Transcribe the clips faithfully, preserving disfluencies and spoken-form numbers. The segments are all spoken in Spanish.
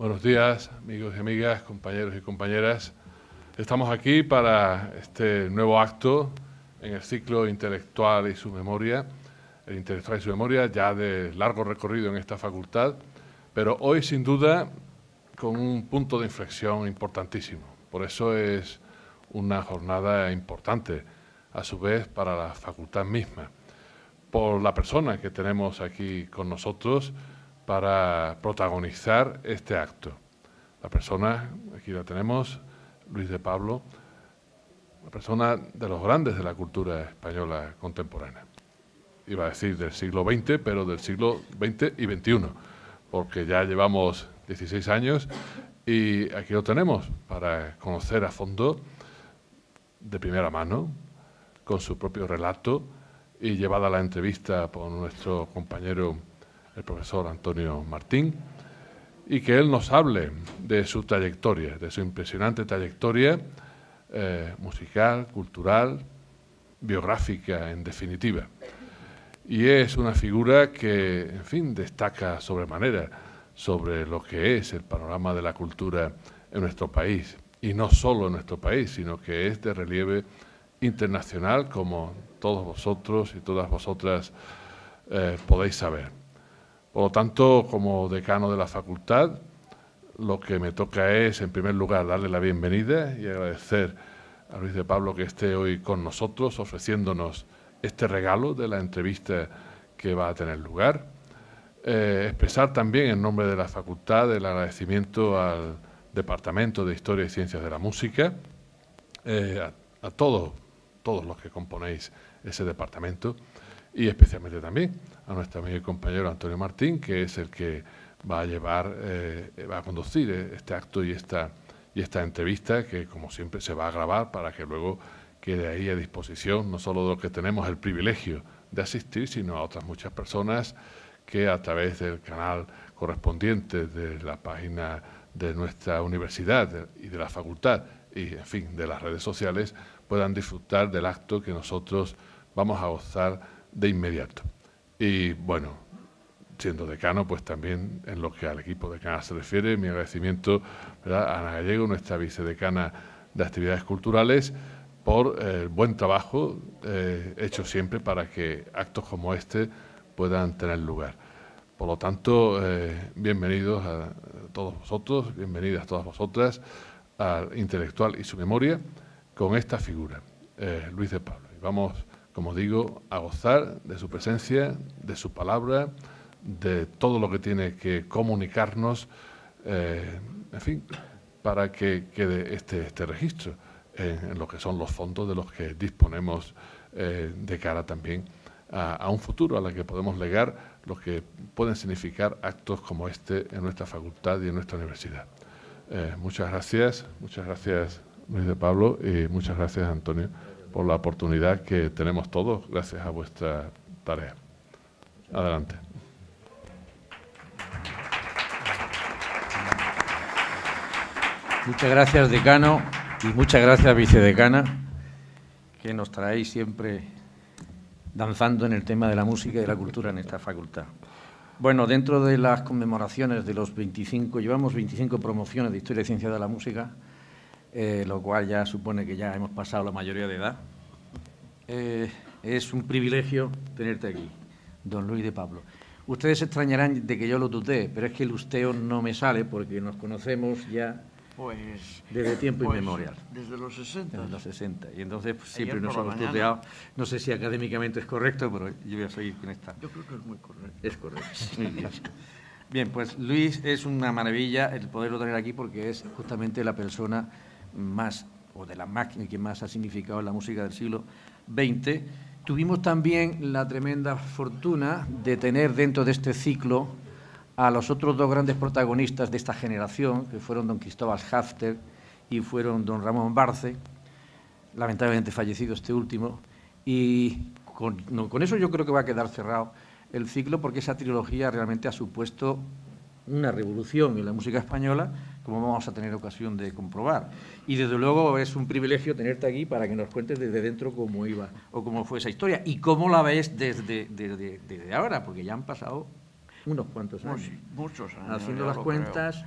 Buenos días, amigos y amigas, compañeros y compañeras. Estamos aquí para este nuevo acto en el ciclo Intelectual y su memoria, el Intelectual y su memoria, ya de largo recorrido en esta facultad, pero hoy sin duda con un punto de inflexión importantísimo. Por eso es una jornada importante, a su vez, para la facultad misma, por la persona que tenemos aquí con nosotros para protagonizar este acto. La persona, aquí la tenemos, Luis de Pablo, una persona de los grandes de la cultura española contemporánea. Iba a decir del siglo veinte, pero del siglo veinte y veintiuno, porque ya llevamos dieciséis años y aquí lo tenemos para conocer a fondo, de primera mano, con su propio relato y llevada la entrevista por nuestro compañero, el profesor Antonio Martín, y que él nos hable de su trayectoria, de su impresionante trayectoria eh, musical, cultural, biográfica, en definitiva. Y es una figura que, en fin, destaca sobremanera sobre lo que es el panorama de la cultura en nuestro país. Y no solo en nuestro país, sino que es de relieve internacional, como todos vosotros y todas vosotras eh, podéis saber. Por lo tanto, como decano de la facultad, lo que me toca es, en primer lugar, darle la bienvenida y agradecer a Luis de Pablo que esté hoy con nosotros, ofreciéndonos este regalo de la entrevista que va a tener lugar. Eh, expresar también, en nombre de la facultad, el agradecimiento al Departamento de Historia y Ciencias de la Música, eh, a, a todos, todos los que componéis ese departamento, y especialmente también a nuestro amigo y compañero Antonio Martín, que es el que va a llevar, eh, va a conducir este acto y esta, y esta entrevista, que como siempre se va a grabar para que luego quede ahí a disposición, no solo de los que tenemos el privilegio de asistir, sino a otras muchas personas que a través del canal correspondiente de la página de nuestra universidad y de la facultad y, en fin, de las redes sociales, puedan disfrutar del acto que nosotros vamos a gozar de inmediato. Y, bueno, siendo decano, pues también en lo que al equipo decana se refiere, mi agradecimiento, ¿verdad?, a Ana Gallego, nuestra vicedecana de Actividades Culturales, por el buen trabajo eh, hecho siempre para que actos como este puedan tener lugar. Por lo tanto, eh, bienvenidos a todos vosotros, bienvenidas todas vosotras al Intelectual y su memoria con esta figura, eh, Luis de Pablo. Y vamos, como digo, a gozar de su presencia, de su palabra, de todo lo que tiene que comunicarnos, eh, en fin, para que quede este, este registro en, en lo que son los fondos de los que disponemos eh, de cara también a, a un futuro, a la que podemos legar lo que pueden significar actos como este en nuestra facultad y en nuestra universidad. Eh, muchas gracias, muchas gracias Luis de Pablo y muchas gracias Antonio por la oportunidad que tenemos todos gracias a vuestra tarea. Adelante. Muchas gracias, decano, y muchas gracias, vicedecana, que nos traéis siempre danzando en el tema de la música y de la cultura en esta facultad. Bueno, dentro de las conmemoraciones de los veinticinco, llevamos veinticinco promociones de Historia y Ciencia de la Música, eh, lo cual ya supone que ya hemos pasado la mayoría de edad. Eh, es un privilegio tenerte aquí, don Luis de Pablo. Ustedes se extrañarán de que yo lo tutee, pero es que el usteo no me sale porque nos conocemos ya pues, desde tiempo pues, inmemorial. Desde los sesenta. Desde los sesenta. Y entonces pues, siempre Ayer nos por la hemos mañana. tuteado. No sé si académicamente es correcto, pero yo voy a seguir con esta. Yo creo que es muy correcto. Es correcto. Muy bien. Bien, pues Luis es una maravilla el poderlo tener aquí porque es justamente la persona más, o de las más, que más ha significado en la música del siglo veinte. Tuvimos también la tremenda fortuna de tener dentro de este ciclo a los otros dos grandes protagonistas de esta generación, que fueron don Cristóbal Hafter y fueron don Ramón Barce, lamentablemente fallecido este último, y con, no, con eso yo creo que va a quedar cerrado el ciclo, porque esa trilogía realmente ha supuesto una revolución en la música española, como vamos a tener ocasión de comprobar. Y desde luego es un privilegio tenerte aquí para que nos cuentes desde dentro cómo iba o cómo fue esa historia y cómo la ves desde, desde, desde ahora, porque ya han pasado unos cuantos años. Muchos años. Haciendo ya las lo cuentas,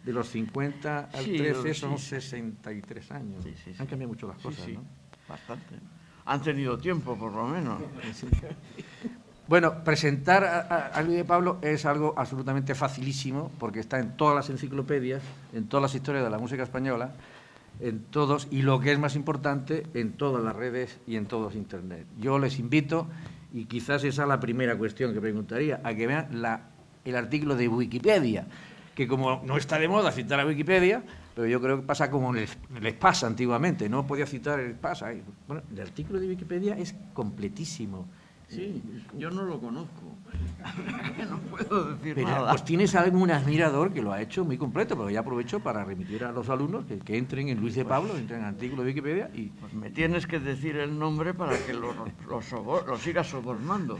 de los cincuenta al Sí, trece sí, son sí. sesenta y tres años. Sí, sí, sí. Han cambiado mucho las cosas, Sí, sí, ¿no? bastante. Han tenido tiempo, por lo menos. Bueno, presentar a, a, a Luis de Pablo es algo absolutamente facilísimo porque está en todas las enciclopedias, en todas las historias de la música española, en todos, y lo que es más importante, en todas las redes y en todos Internet. Yo les invito, y quizás esa es la primera cuestión que preguntaría, a que vean la, el artículo de Wikipedia, que como no está de moda citar a Wikipedia, pero yo creo que pasa como les, les pasa antiguamente, no podía citar el pasa. Bueno, el artículo de Wikipedia es completísimo. Sí, yo no lo conozco. No puedo decir Pero, nada. pues tienes algún admirador que lo ha hecho muy completo, pero ya aprovecho para remitir a los alumnos que, que entren en Luis de Pablo, entren en el artículo de Wikipedia y... Pues me tienes que decir el nombre para que lo, lo, sobor, lo siga sobornando.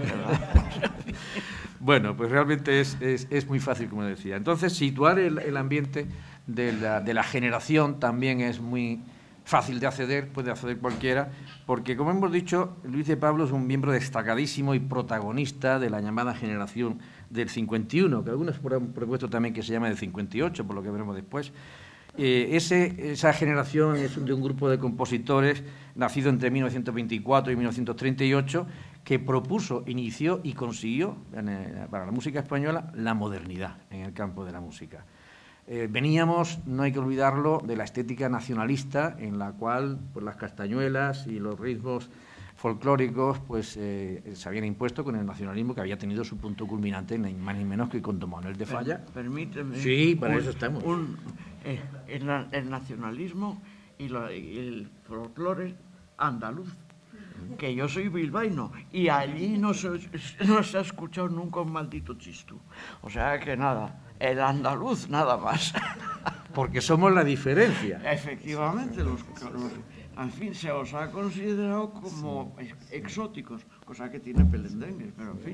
Bueno, pues realmente es, es, es muy fácil, como decía. Entonces, situar el, el ambiente de la, de la generación también es muy fácil de acceder, puede acceder cualquiera, porque, como hemos dicho, Luis de Pablo es un miembro destacadísimo y protagonista de la llamada generación del cincuenta y uno, que algunos han propuesto también que se llama del cincuenta y ocho, por lo que veremos después. Eh, ese, esa generación es de un grupo de compositores nacido entre mil novecientos veinticuatro y mil novecientos treinta y ocho que propuso, inició y consiguió en, eh, para la música española la modernidad en el campo de la música. Eh, veníamos, no hay que olvidarlo, de la estética nacionalista en la cual pues, las castañuelas y los ritmos folclóricos pues, eh, se habían impuesto con el nacionalismo que había tenido su punto culminante ni más ni menos que con Don Manuel de Falla. Permíteme. Sí, para un, eso estamos. Un, eh, el, el nacionalismo y, la, y el folclore andaluz, que yo soy bilbaíno y allí no se, no se ha escuchado nunca un maldito chistú. O sea que nada, el andaluz nada más. Porque somos la diferencia. Efectivamente, los, los, al fin se os ha considerado como sí. exóticos, cosa que tiene Pelendengue, pero en fin.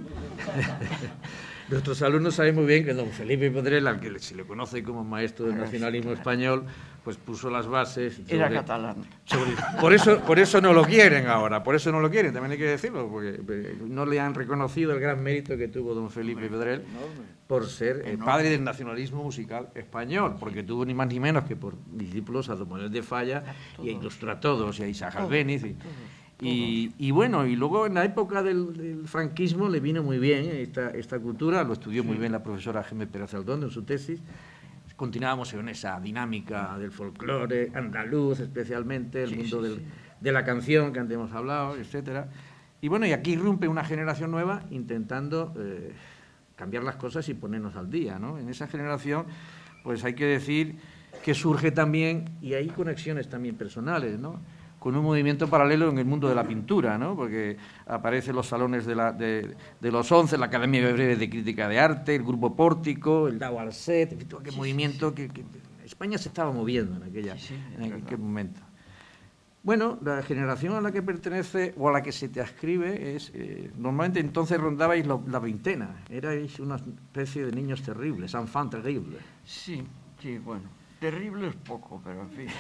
Nuestros alumnos saben muy bien que don Felipe Pedrell, al que se le conoce como maestro del nacionalismo español, pues puso las bases. Sobre, Era catalán. Sobre, por, eso, por eso no lo quieren ahora, por eso no lo quieren, también hay que decirlo, porque no le han reconocido el gran mérito que tuvo don Felipe Pedrell por ser el padre del nacionalismo musical español, porque tuvo ni más ni menos que por discípulos a don Manuel de Falla y a ilustró a todos, y a Isaac Albéniz. Y, Y, y bueno, y luego en la época del, del franquismo le vino muy bien esta, esta cultura, lo estudió muy bien la profesora Gemma Pérez Aldón en su tesis. Continuábamos en esa dinámica del folclore andaluz, especialmente el sí, mundo sí, del, sí. de la canción que antes hemos hablado, etcétera. Y bueno, y aquí irrumpe una generación nueva intentando eh, cambiar las cosas y ponernos al día, ¿no? En esa generación, pues hay que decir que surge también, y hay conexiones también personales, ¿no?, con un movimiento paralelo en el mundo de la pintura, ¿no?, porque aparecen los salones de, la, de, de los once, la Academia Breve de Crítica de Arte, el Grupo Pórtico, el Dao Arset, en fin, todo aquel sí, movimiento sí, sí. Que, que España se estaba moviendo en, aquella, sí, sí, en aquel momento. Bueno, la generación a la que pertenece o a la que se te ascribe es, eh, normalmente entonces rondabais lo, la veintena, erais una especie de niños terribles, enfants terribles. Sí, sí, bueno, terrible es poco, pero en fin...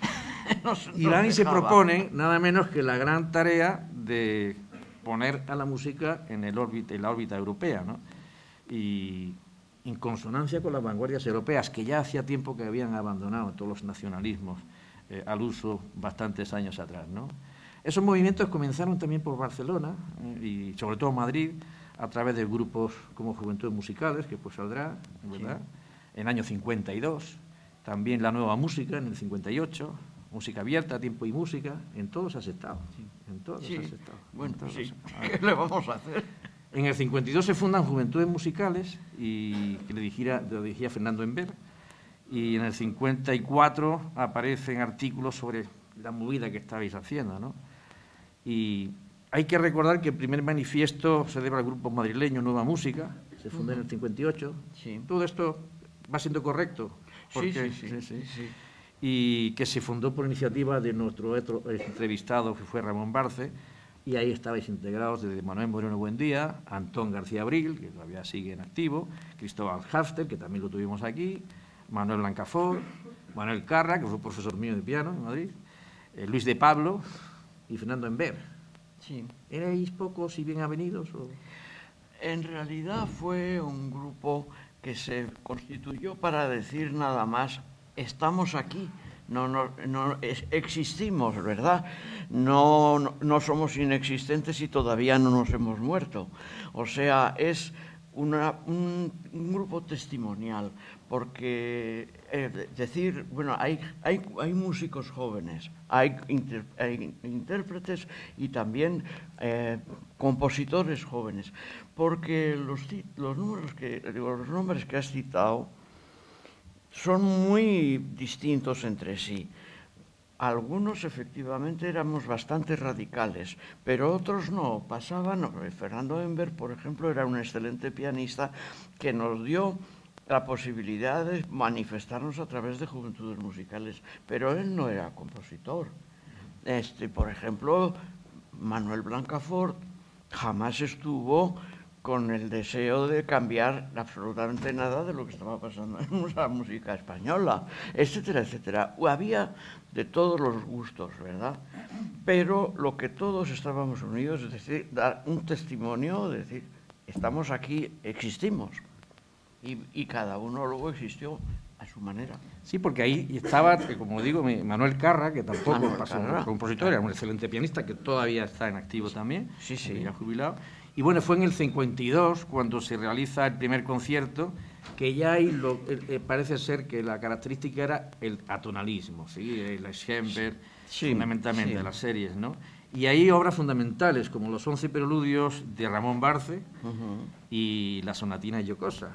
Nos, y Lani se propone nada menos que la gran tarea de poner a la música en, el órbita, en la órbita europea, ¿no? Y en consonancia con las vanguardias europeas, que ya hacía tiempo que habían abandonado todos los nacionalismos eh, al uso bastantes años atrás, ¿no? Esos movimientos comenzaron también por Barcelona eh, y sobre todo Madrid, a través de grupos como Juventudes Musicales, que pues saldrá, ¿verdad?, sí. En el año cincuenta y dos, también la Nueva Música en el cincuenta y ocho, Música Abierta, Tiempo y Música, en todos has estado. Sí. En todos sí. has estado. Bueno, todos sí. has... ¿Qué le vamos a hacer? En el cincuenta y dos se fundan Juventudes Musicales, y que le dirigía, le dirigía Fernando Enver, y en el cincuenta y cuatro aparecen artículos sobre la movida que estabais haciendo, ¿no? Y hay que recordar que el primer manifiesto se debe al grupo madrileño Nueva Música, se fundó uh-huh. en el cincuenta y ocho. Sí. Todo esto va siendo correcto. Porque, sí, sí, sí, sí, sí. Y que se fundó por iniciativa de nuestro otro entrevistado, que fue Ramón Barce, y ahí estabais integrados desde Manuel Moreno Buendía, Antón García Abril, que todavía sigue en activo, Cristóbal Hafter, que también lo tuvimos aquí, Manuel Blancafort, Manuel Carra, que fue profesor mío de piano en Madrid, eh, Luis de Pablo y Fernando Enver. Sí. ¿Erais pocos y bien avenidos? O? En realidad fue un grupo que se constituyó para decir nada más, estamos aquí, no, no, no es, existimos, ¿verdad? No, no, no somos inexistentes y todavía no nos hemos muerto. O sea, es una, un, un grupo testimonial, porque eh, decir, bueno, hay, hay, hay músicos jóvenes, hay, inter, hay intérpretes y también eh, compositores jóvenes, porque los, los, números que, los nombres que has citado son muy distintos entre sí. Algunos efectivamente éramos bastante radicales, pero otros no, pasaban. Fernando Ember, por ejemplo, era un excelente pianista que nos dio la posibilidad de manifestarnos a través de Juventudes Musicales, pero él no era compositor. Este, por ejemplo, Manuel Blancafort jamás estuvo con el deseo de cambiar absolutamente nada de lo que estaba pasando en la música española, etcétera, etcétera. Había de todos los gustos, ¿verdad? Pero lo que todos estábamos unidos, es decir, dar un testimonio, es decir, estamos aquí, existimos. Y, y cada uno luego existió a su manera. Sí, porque ahí estaba, como digo, Manuel Carra, que tampoco Manuel pasó Carra. como compositor, era un excelente pianista que todavía está en activo también, sí, sí. Ya jubilado. Y bueno, fue en el cincuenta y dos cuando se realiza el primer concierto, que ya ahí lo, eh, parece ser que la característica era el atonalismo, ¿sí? El Schoenberg, sí, fundamentalmente, sí. de las series, ¿no? Y ahí obras fundamentales, como los once preludios de Ramón Barce uh-huh. y la sonatina Yocosa.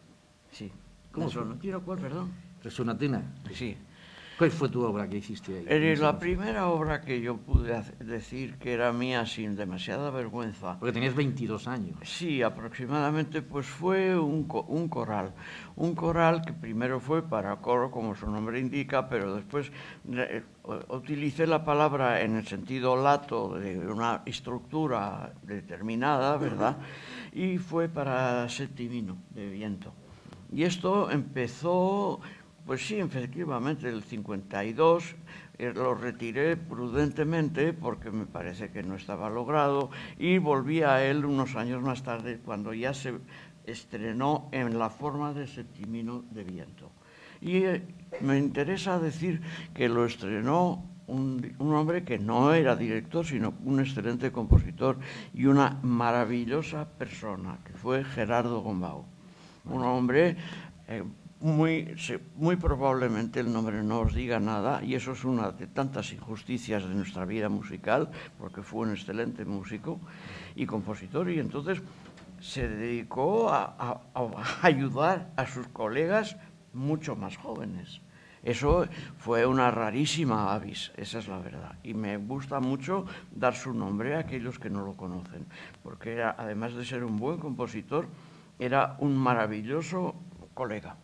Sí. ¿Cómo? ¿La sonatina cuál, perdón? La sonatina. Sí. ¿Cuál fue tu obra que hiciste ahí? Eh, la primera obra que yo pude decir que era mía sin demasiada vergüenza. Porque tenías veintidós años. Sí, aproximadamente, pues fue un, un coral. Un coral que primero fue para coro, como su nombre indica, pero después eh, utilicé la palabra en el sentido lato de una estructura determinada, ¿verdad? Y fue para septimino de viento. Y esto empezó... Pues sí, efectivamente, el cincuenta y dos eh, lo retiré prudentemente porque me parece que no estaba logrado y volví a él unos años más tarde cuando ya se estrenó en la forma de septimino de viento. Y eh, me interesa decir que lo estrenó un, un hombre que no era director, sino un excelente compositor y una maravillosa persona, que fue Gerardo Gombau. Un hombre... Eh, Muy, muy probablemente el nombre no os diga nada y eso es una de tantas injusticias de nuestra vida musical, porque fue un excelente músico y compositor y entonces se dedicó a, a, a ayudar a sus colegas mucho más jóvenes. Eso fue una rarísima avis, esa es la verdad. Y me gusta mucho dar su nombre a aquellos que no lo conocen, porque era, además de ser un buen compositor, era un maravilloso colega.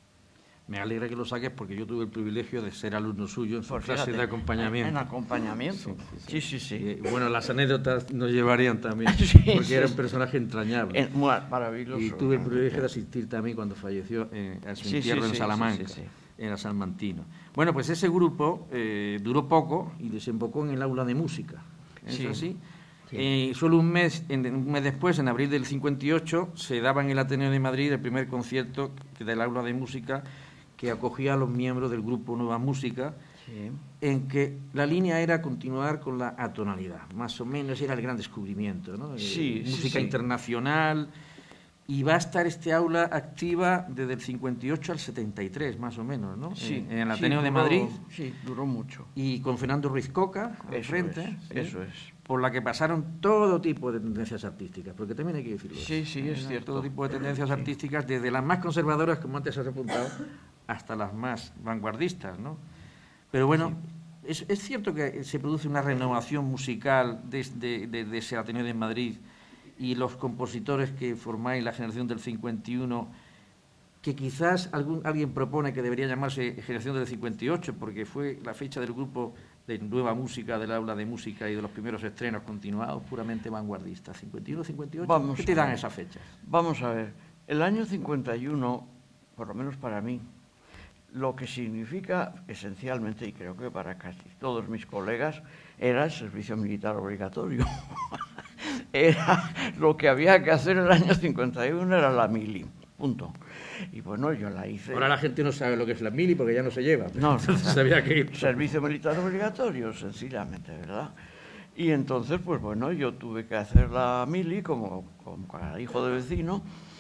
Me alegra que lo saques porque yo tuve el privilegio de ser alumno suyo en su pues clase fíjate, de acompañamiento. En acompañamiento. Sí, sí, sí. sí, sí, sí. Y, bueno, las anécdotas nos llevarían también, sí, porque sí. era un personaje entrañable. En, maravilloso. Y tuve el privilegio de asistir también cuando falleció en, a su sí, entierro sí, en sí, Salamanca, sí, sí, sí. en la Salmantino. Bueno, pues ese grupo eh, duró poco y desembocó en el aula de música. ¿Es sí. así? Sí. Eh, solo un mes, en, un mes después, en abril del cincuenta y ocho, se daba en el Ateneo de Madrid el primer concierto del aula de música que acogía a los miembros del grupo Nueva Música, sí. en que la línea era continuar con la atonalidad, más o menos era el gran descubrimiento, ¿no? Sí, eh, música sí, sí. internacional, y va a estar este aula activa desde el cincuenta y ocho al setenta y tres, más o menos, ¿no? Sí, en, en el Ateneo sí, de duró, Madrid. Sí, duró mucho. Y con Fernando Ruiz Coca al eso frente, es, ¿sí? eso es. Por la que pasaron todo tipo de tendencias artísticas, porque también hay que decirlo. Sí, sí, es cierto. Todo tipo de tendencias sí. artísticas, desde las más conservadoras, como antes has apuntado, hasta las más vanguardistas, ¿no? Pero bueno, sí. es, es cierto que se produce una renovación musical desde de, de ese Ateneo de Madrid y los compositores que formáis la generación del cincuenta y uno, que quizás algún, alguien propone que debería llamarse generación del cincuenta y ocho, porque fue la fecha del grupo de Nueva Música, del aula de música y de los primeros estrenos continuados, puramente vanguardistas. cincuenta y uno, cincuenta y ocho, Vamos ¿qué te dan esas fechas? Vamos a ver, el año cincuenta y uno, por lo menos para mí, lo que significa esencialmente, y creo que para casi todos mis colegas, era el servicio militar obligatorio. Era lo que había que hacer el año cincuenta y uno, era la mili. punto. Y bueno, yo la hice... Ahora la gente no sabe lo que es la mili porque ya no se lleva. No, sabía que... Servicio militar obligatorio, sencillamente, ¿verdad? Y entonces, pues bueno, yo tuve que hacer la mili como, como hijo de vecino,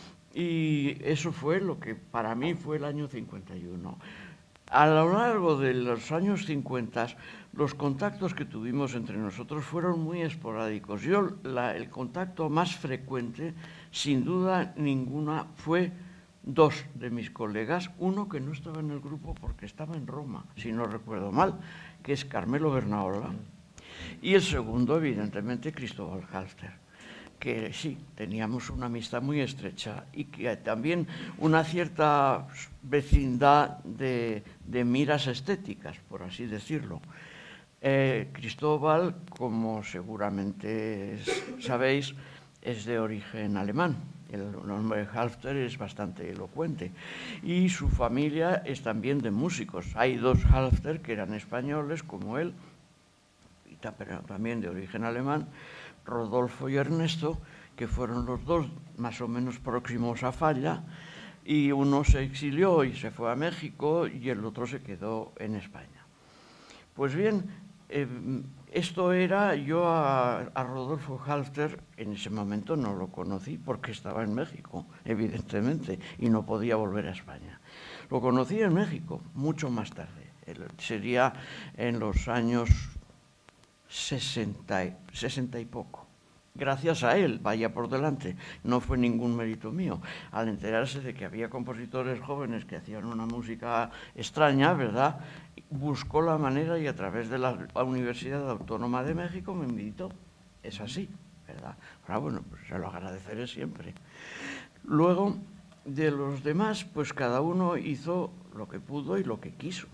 y eso fue lo que para mí fue el año cincuenta y uno. A lo largo de los años cincuenta, los contactos que tuvimos entre nosotros fueron muy esporádicos. Yo, la, el contacto más frecuente, sin duda ninguna, fue dos de mis colegas, uno que no estaba en el grupo porque estaba en Roma, si no recuerdo mal, que es Carmelo Bernaola, y el segundo, evidentemente, Cristóbal Halfter, que sí, teníamos una amistad muy estrecha y que también una cierta vecindad de, de miras estéticas, por así decirlo. Eh, Cristóbal, como seguramente sabéis, es de origen alemán. El nombre Halfter es bastante elocuente. Y su familia es también de músicos. Hay dos Halfter que eran españoles, como él, pero también de origen alemán, Rodolfo y Ernesto, que fueron los dos más o menos próximos a Falla, y uno se exilió y se fue a México y el otro se quedó en España. Pues bien, eh, esto era, yo a, a Rodolfo Halfter en ese momento no lo conocí porque estaba en México, evidentemente, y no podía volver a España. Lo conocí en México mucho más tarde, sería en los años sesenta, sesenta y poco. Gracias a él, vaya por delante, no fue ningún mérito mío. Al enterarse de que había compositores jóvenes que hacían una música extraña, ¿verdad?, buscó la manera y a través de la Universidad Autónoma de México me invitó. Es así, ¿verdad? Ahora, bueno, pues se lo agradeceré siempre. Luego, de los demás, pues cada uno hizo lo que pudo y lo que quiso.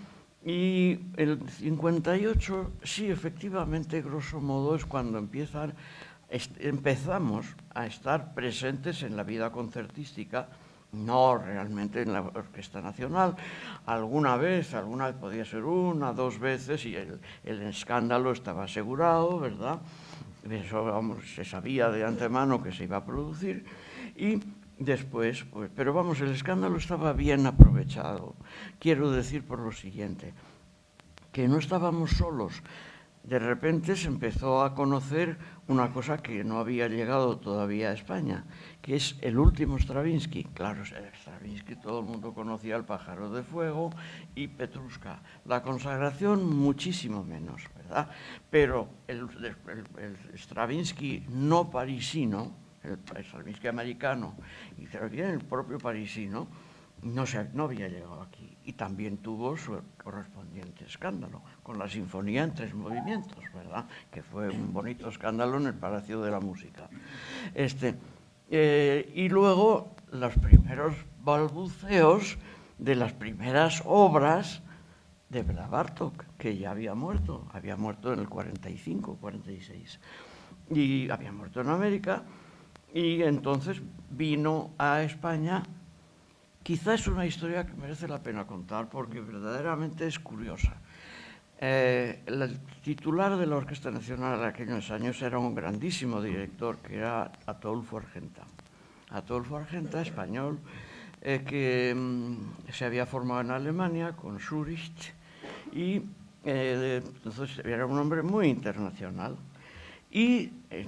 Y el cincuenta y ocho, sí, efectivamente, grosso modo, es cuando empiezan, empezamos a estar presentes en la vida concertística, no realmente en la Orquesta Nacional. Alguna vez, alguna vez podía ser una, dos veces, y el, el escándalo estaba asegurado, ¿verdad? Eso, vamos, se sabía de antemano que se iba a producir, y después, pues, pero vamos, el escándalo estaba bien aprovechado. Quiero decir por lo siguiente, que no estábamos solos. De repente se empezó a conocer una cosa que no había llegado todavía a España, que es el último Stravinsky. Claro, Stravinsky, todo el mundo conocía El pájaro de fuego y Petrushka. La consagración muchísimo menos, ¿verdad? Pero el, el, el Stravinsky no parisino, el Stravinsky americano y también el propio parisino, no, se, no había llegado aquí. Y también tuvo su correspondiente escándalo con la Sinfonía en tres movimientos, ¿verdad?, que fue un bonito escándalo en el Palacio de la Música. Este, eh, y luego los primeros balbuceos de las primeras obras de Bela Bartók, que ya había muerto, había muerto en el cuarenta y cinco, cuarenta y seis, y había muerto en América, y entonces vino a España. Quizá es una historia que merece la pena contar porque verdaderamente es curiosa. Eh, el titular de la Orquesta Nacional en aquellos años era un grandísimo director que era Ataulfo Argenta. Ataulfo Argenta, español, eh, que mm, se había formado en Alemania con Zurich y eh, entonces era un hombre muy internacional. Y eh,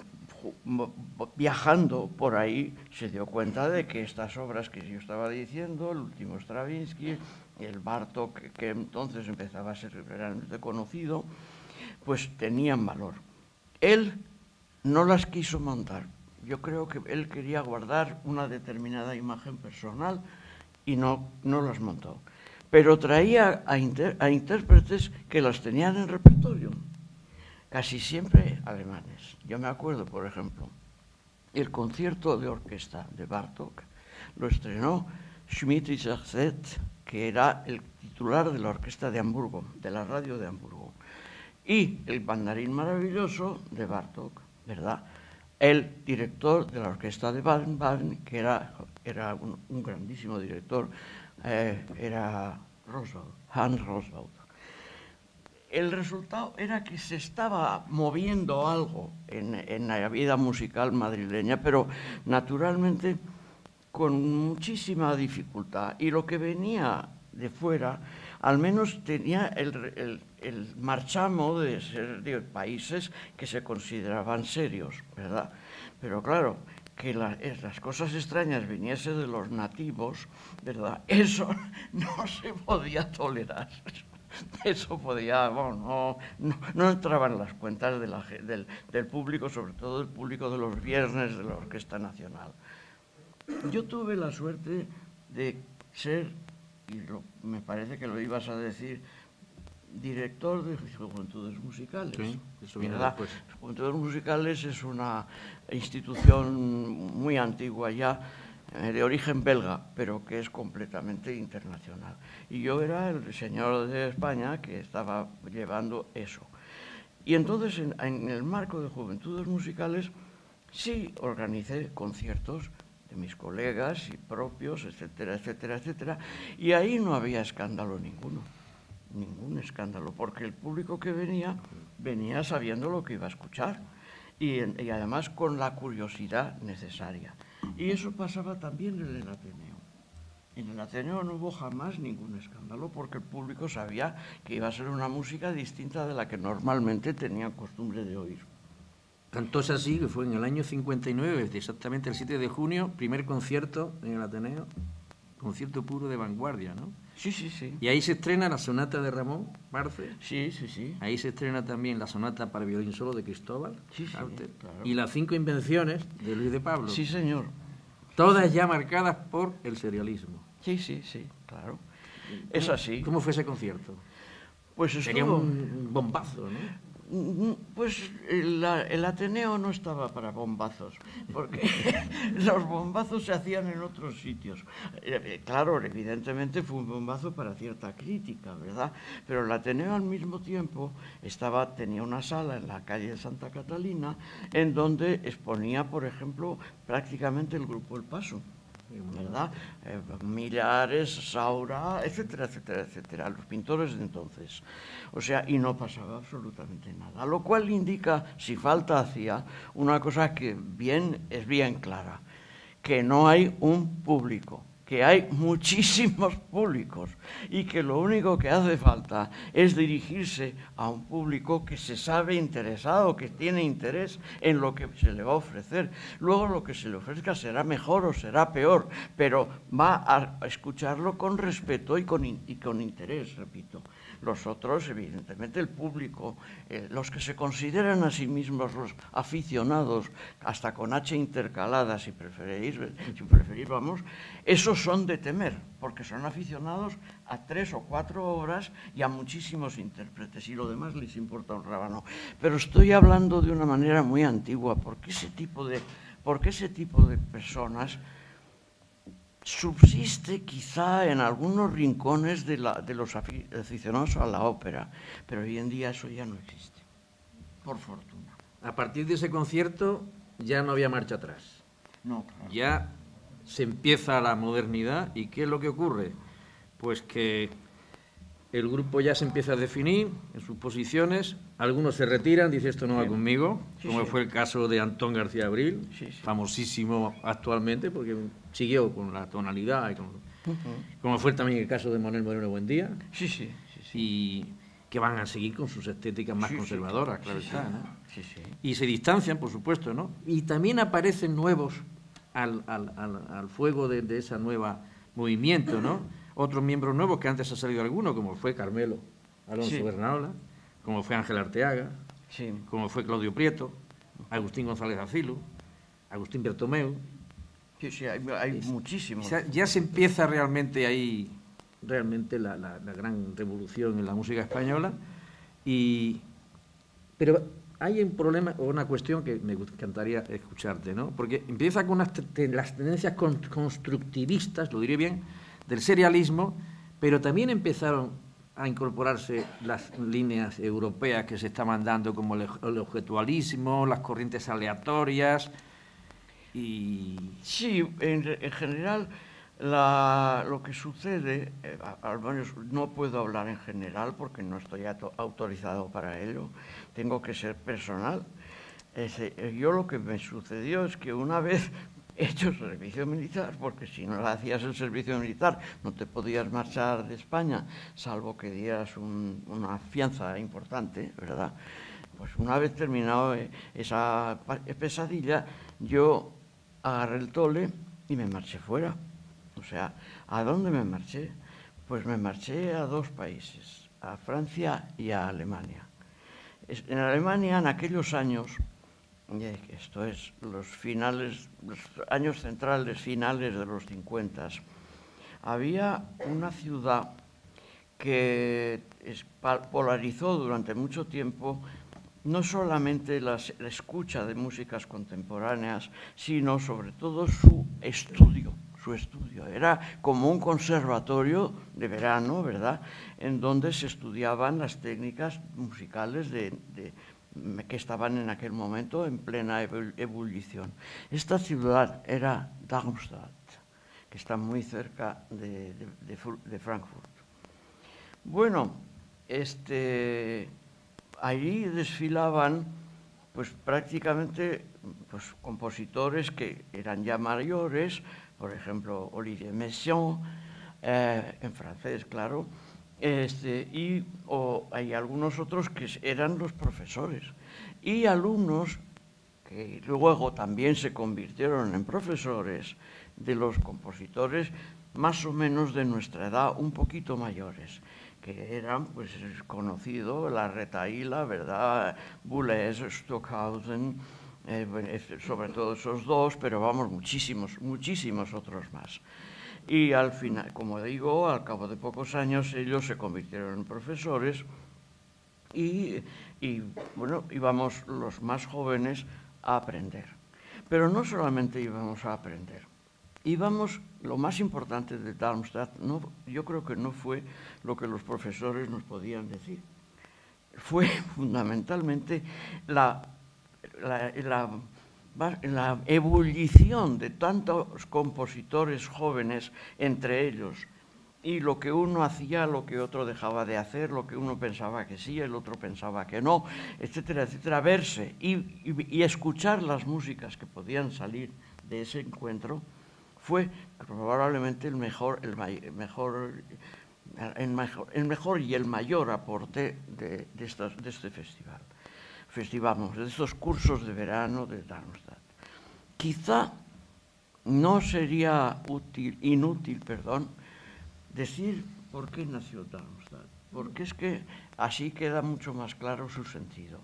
viajando por ahí se dio cuenta de que estas obras que yo estaba diciendo, el último Stravinsky, el Bartók, que entonces empezaba a ser realmente conocido, pues tenían valor. Él no las quiso montar. Yo creo que él quería guardar una determinada imagen personal y no, no las montó. Pero traía a, inter, a intérpretes que las tenían en repertorio. Casi siempre alemanes. Yo me acuerdo, por ejemplo, el concierto de orquesta de Bartók lo estrenó Schmidt-Isaac, que era el titular de la orquesta de Hamburgo, de la radio de Hamburgo. Y el Bandarín Maravilloso de Bartók, ¿verdad? El director de la orquesta de Baden-Baden, que era, era un, un grandísimo director, eh, era Roswald, Hans Roswald. El resultado era que se estaba moviendo algo en, en la vida musical madrileña, pero naturalmente con muchísima dificultad. Y lo que venía de fuera, al menos tenía el, el, el marchamo de ser de países que se consideraban serios, ¿verdad? Pero claro, que la, las cosas extrañas viniesen de los nativos, ¿verdad? Eso no se podía tolerar. Eso podía, bueno, no, no, no entraba en las cuentas de la, del, del público, sobre todo el público de los viernes de la Orquesta Nacional. Yo tuve la suerte de ser, y lo, me parece que lo ibas a decir, director de Juventudes Musicales. Sí, eso viene ¿verdad? después. Juventudes Musicales es una institución muy antigua ya, eh, de origen belga, pero que es completamente internacional. Y yo era el señor de España que estaba llevando eso. Y entonces, en, en el marco de Juventudes Musicales, sí organicé conciertos de mis colegas y propios, etcétera, etcétera, etcétera, y ahí no había escándalo ninguno. Ningún escándalo, porque el público que venía, venía sabiendo lo que iba a escuchar y, y además con la curiosidad necesaria. Y eso pasaba también en el Ateneo. En el Ateneo no hubo jamás ningún escándalo porque el público sabía que iba a ser una música distinta de la que normalmente tenían costumbre de oír. Tanto es así que fue en el año cincuenta y nueve, exactamente el siete de junio, primer concierto en el Ateneo, concierto puro de vanguardia, ¿no? Sí, sí, sí. Y ahí se estrena la sonata de Ramón Marce. Sí, sí, sí. Ahí se estrena también la sonata para violín solo de Cristóbal. Sí, sí, Arte. claro. Y las cinco invenciones de Luis de Pablo. Sí, señor. Todas ya marcadas por el serialismo. Sí, sí, sí, claro. Es así. ¿Cómo fue ese concierto? Pues Sería estuvo... un bombazo, ¿no? Pues el, el Ateneo no estaba para bombazos, porque los bombazos se hacían en otros sitios. Eh, claro, evidentemente fue un bombazo para cierta crítica, ¿verdad? Pero el Ateneo al mismo tiempo estaba, tenía una sala en la calle de Santa Catalina en donde exponía, por ejemplo, prácticamente el grupo El Paso, ¿verdad? Eh, Millares, Saura, etcétera, etcétera, etcétera, los pintores de entonces. O sea, y no pasaba absolutamente nada, lo cual indica, si falta hacía, una cosa que bien es bien clara, que no hay un público, que hay muchísimos públicos y que lo único que hace falta es dirigirse a un público que se sabe interesado, que tiene interés en lo que se le va a ofrecer. Luego lo que se le ofrezca será mejor o será peor, pero va a escucharlo con respeto y con, y con interés, repito. Los otros, evidentemente, el público, eh, los que se consideran a sí mismos los aficionados, hasta con H intercalada, si preferís, si preferís, vamos, esos son de temer, porque son aficionados a tres o cuatro obras y a muchísimos intérpretes, y lo demás les importa un rábano. Pero estoy hablando de una manera muy antigua, porque ese tipo de, porque ese tipo de personas subsiste quizá en algunos rincones de, la, de los aficionados a la ópera, pero hoy en día eso ya no existe, por fortuna. A partir de ese concierto ya no había marcha atrás. No, claro. Ya se empieza la modernidad. ¿Y qué es lo que ocurre? Pues que el grupo ya se empieza a definir en sus posiciones, algunos se retiran, dice esto no va Sí. conmigo, Sí, como sí. fue el caso de Antón García Abril, Sí, sí. famosísimo actualmente porque siguió con la tonalidad, y con, Uh-huh. como fue también el caso de Manuel Moreno Buendía, Sí, sí, sí, sí. y que van a seguir con sus estéticas más Sí, sí, conservadoras, claro sí, está, sí. ¿no? Sí, sí. Y se distancian, por supuesto, ¿no? Y también aparecen nuevos al, al, al, al fuego de, de ese nuevo movimiento, ¿no? Otros miembros nuevos que antes ha salido alguno, como fue Carmelo Alonso Sí. Bernaola, como fue Ángel Arteaga, Sí. como fue Claudio Prieto, Agustín González Acilu, Agustín Bertomeu. Sí, sí, hay, hay Es- muchísimos. O sea, ya se empieza realmente ahí, realmente la, la, la gran revolución en la música española. Y, pero hay un problema o una cuestión que me encantaría escucharte, ¿no? Porque empieza con unas te- las tendencias con- constructivistas, lo diré bien, del serialismo, pero también empezaron a incorporarse las líneas europeas que se estaban dando, como el, el objetualismo, las corrientes aleatorias. Y Sí, en, en general la, lo que sucede, eh, al menos no puedo hablar en general porque no estoy auto- autorizado para ello, tengo que ser personal. Ese, eh, yo lo que me sucedió es que una vez he hecho servicio militar, porque si no hacías el servicio militar no te podías marchar de España, salvo que dieras un, una fianza importante, ¿verdad? Pues una vez terminado esa pesadilla, yo agarré el tole y me marché fuera. O sea, ¿a dónde me marché? Pues me marché a dos países, a Francia y a Alemania. En Alemania, en aquellos años, esto es los finales, los años centrales, finales de los cincuenta, había una ciudad que polarizó durante mucho tiempo no solamente la, la escucha de músicas contemporáneas, sino sobre todo su estudio. Su estudio era como un conservatorio de verano, ¿verdad?, en donde se estudiaban las técnicas musicales de, de, que estaban en aquel momento en plena ebullición. Esta ciudad era Darmstadt, que está muy cerca de, de, de, de Frankfurt. Bueno, este, allí desfilaban pues prácticamente pues, compositores que eran ya mayores, por ejemplo, Olivier Messiaen, eh, en francés, claro, este, y o, hay algunos otros que eran los profesores, y alumnos que luego también se convirtieron en profesores de los compositores más o menos de nuestra edad, un poquito mayores, que eran, pues, conocido, la retahíla, ¿verdad?, Boulez, Stockhausen, eh, sobre todo esos dos, pero vamos, muchísimos, muchísimos otros más. Y al final, como digo, al cabo de pocos años ellos se convirtieron en profesores y, y bueno, íbamos los más jóvenes a aprender. Pero no solamente íbamos a aprender. Íbamos, lo más importante de Darmstadt, no, yo creo que no fue lo que los profesores nos podían decir. Fue fundamentalmente la, la, la, la ebullición de tantos compositores jóvenes entre ellos, y lo que uno hacía, lo que otro dejaba de hacer, lo que uno pensaba que sí, el otro pensaba que no, etcétera, etcétera, verse y, y, y escuchar las músicas que podían salir de ese encuentro, fue probablemente el mejor, el, mejor, el, mejor, el mejor y el mayor aporte de, de, estas, de este festival. Festival, de estos cursos de verano de Darmstadt. Quizá no sería útil, inútil, perdón, decir por qué nació Darmstadt, porque es que así queda mucho más claro su sentido.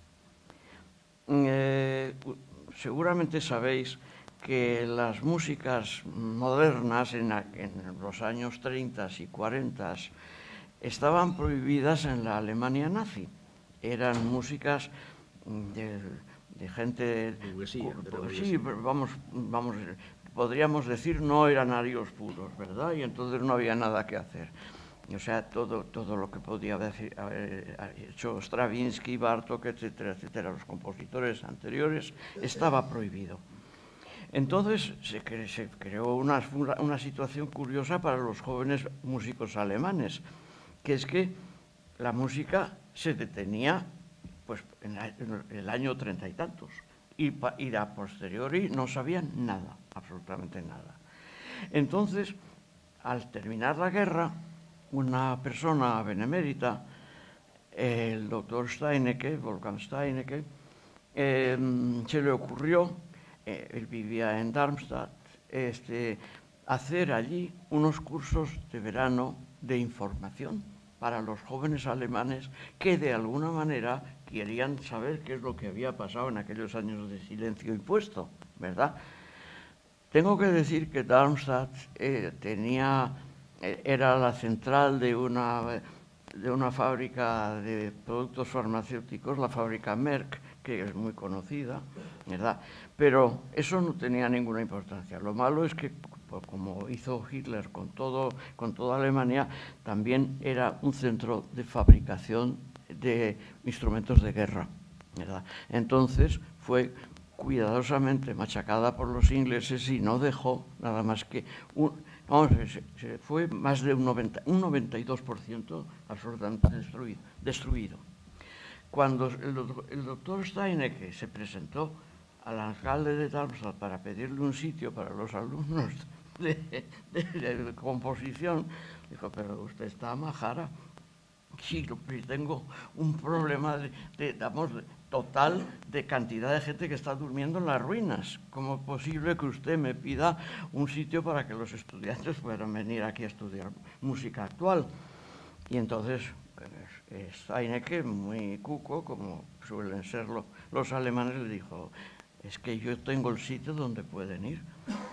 Eh, seguramente sabéis que las músicas modernas en, en los años treinta y cuarenta estaban prohibidas en la Alemania nazi. Eran músicas de, de gente... De burguesía, de la burguesía. Sí, vamos, vamos, podríamos decir no eran arios puros, ¿verdad? Y entonces no había nada que hacer. O sea, todo, todo lo que podía decir, haber hecho Stravinsky, Bartók, etcétera, etcétera, los compositores anteriores, estaba prohibido. Entonces se, cre se creó una, una situación curiosa para los jóvenes músicos alemanes, que es que la música se detenía pues, en, la, en el año treinta y tantos, y, y a posteriori no sabían nada, absolutamente nada. Entonces, al terminar la guerra, una persona benemérita, el doctor Steinecke, Wolfgang Steinecke, eh, se le ocurrió, eh, él vivía en Darmstadt, este, hacer allí unos cursos de verano de información para los jóvenes alemanes que de alguna manera querían saber qué es lo que había pasado en aquellos años de silencio impuesto, ¿verdad? Tengo que decir que Darmstadt eh, tenía, eh, era la central de una, de una fábrica de productos farmacéuticos, la fábrica Merck, que es muy conocida, ¿verdad? Pero eso no tenía ninguna importancia. Lo malo es que, como hizo Hitler con, todo, con toda Alemania, también era un centro de fabricación de instrumentos de guerra, ¿verdad? Entonces fue cuidadosamente machacada por los ingleses y no dejó nada más que un, no, se, se fue más de un, noventa, un noventa y dos por ciento absolutamente destruido, destruido. Cuando el, el doctor Steinecke se presentó al alcalde de Darmstadt para pedirle un sitio para los alumnos de, de, de composición, dijo, pero usted está majara. Sí, tengo un problema de, de, digamos, de, total de cantidad de gente que está durmiendo en las ruinas. ¿Cómo es posible que usted me pida un sitio para que los estudiantes puedan venir aquí a estudiar música actual? Y entonces Steinecke, muy cuco, como suelen serlo los alemanes, le dijo, es que yo tengo el sitio donde pueden ir.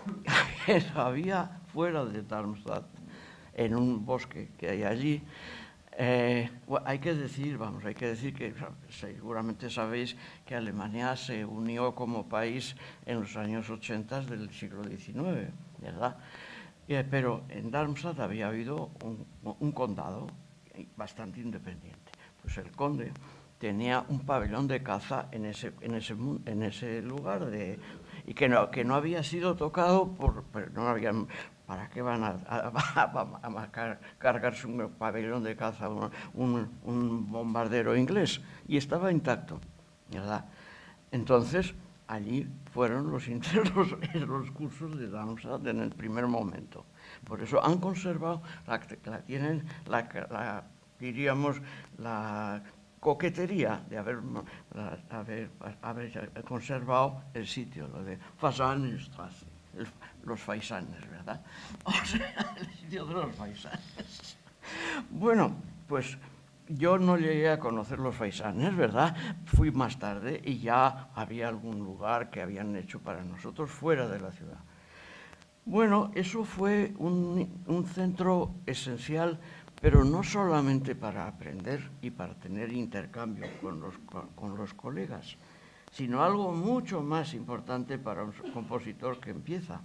Había fuera de Darmstadt, en un bosque que hay allí. Eh, bueno, hay que decir, vamos, hay que decir que seguramente sabéis que Alemania se unió como país en los años ochenta del siglo diecinueve, ¿verdad? Eh, pero en Darmstadt había habido un, un condado bastante independiente. Pues el conde tenía un pabellón de caza en ese, en ese, en ese lugar de, y que no, que no había sido tocado por, pero no habían. ¿Para qué van a, a, a, a car, cargarse un pabellón de caza, un, un, un bombardero inglés? Y estaba intacto, ¿verdad? Entonces, allí fueron los, los, los cursos de Darmstadt en el primer momento. Por eso han conservado, la, la tienen, la, la, diríamos, la coquetería de haber, la, haber, haber conservado el sitio, lo de Fasanenstraße. El, los faisanes, ¿verdad? O sea, el sitio de los faisanes. Bueno, pues yo no llegué a conocer los faisanes, ¿verdad? Fui más tarde y ya había algún lugar que habían hecho para nosotros fuera de la ciudad. Bueno, eso fue un, un centro esencial, pero no solamente para aprender y para tener intercambio con los, con los colegas, sino algo mucho más importante para un compositor que empieza.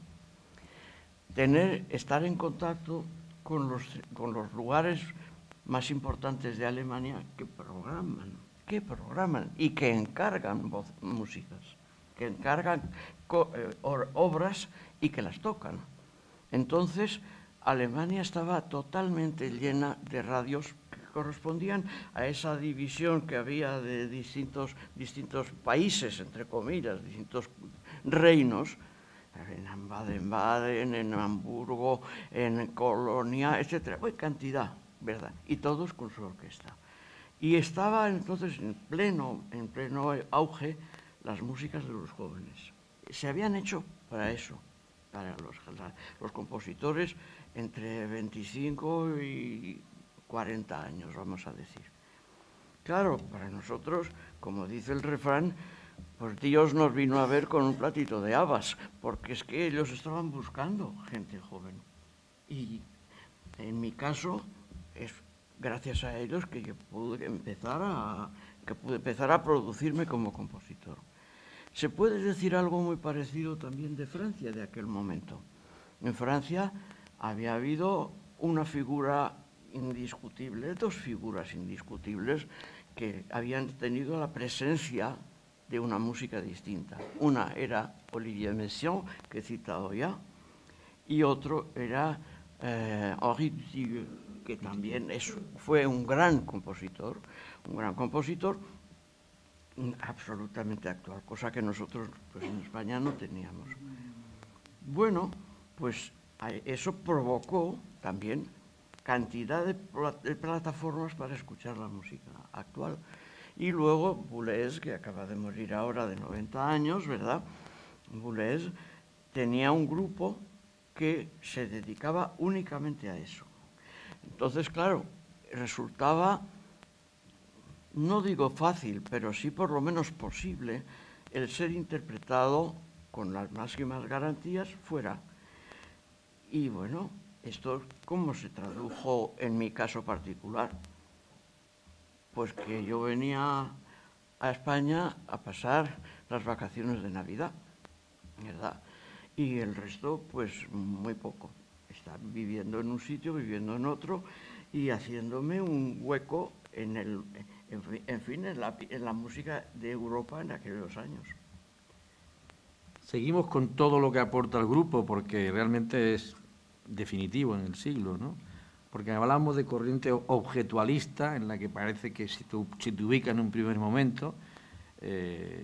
Tener, estar en contacto con los, con los lugares más importantes de Alemania que programan, que programan y que encargan voz, músicas, que encargan co, eh, obras y que las tocan. Entonces, Alemania estaba totalmente llena de radios que correspondían a esa división que había de distintos, distintos países, entre comillas, distintos reinos, en Baden-Baden, en Hamburgo, en Colonia, etcétera. Pues cantidad, ¿verdad? Y todos con su orquesta. Y estaba entonces en pleno, en pleno auge las músicas de los jóvenes. Se habían hecho para eso, para los, los compositores entre veinticinco y cuarenta años, vamos a decir. Claro, para nosotros, como dice el refrán, pues Dios nos vino a ver con un platito de habas, porque es que ellos estaban buscando gente joven. Y en mi caso, es gracias a ellos que yo pude empezar a, que pude empezar a producirme como compositor. Se puede decir algo muy parecido también de Francia de aquel momento. En Francia había habido una figura indiscutible, dos figuras indiscutibles que habían tenido la presencia de una música distinta. Una era Olivier Messiaen, que he citado ya, y otro era eh, Henri Dutilleux, que también es, fue un gran compositor, un gran compositor absolutamente actual, cosa que nosotros pues, en España no teníamos. Bueno, pues eso provocó también cantidad de, plat de plataformas para escuchar la música actual. Y luego Boulez, que acaba de morir ahora de noventa años, ¿verdad? Boulez tenía un grupo que se dedicaba únicamente a eso. Entonces, claro, resultaba, no digo fácil, pero sí por lo menos posible, el ser interpretado con las máximas garantías fuera. Y bueno, esto, ¿cómo se tradujo en mi caso particular? Pues que yo venía a España a pasar las vacaciones de Navidad, ¿verdad? Y el resto, pues muy poco. Estar viviendo en un sitio, viviendo en otro y haciéndome un hueco en, el, en, en fin, en la, en la música de Europa en aquellos años. Seguimos con todo lo que aporta el grupo, porque realmente es definitivo en el siglo, ¿no? Porque hablamos de corriente objetualista, en la que parece que si, tú, si te ubicas en un primer momento, eh,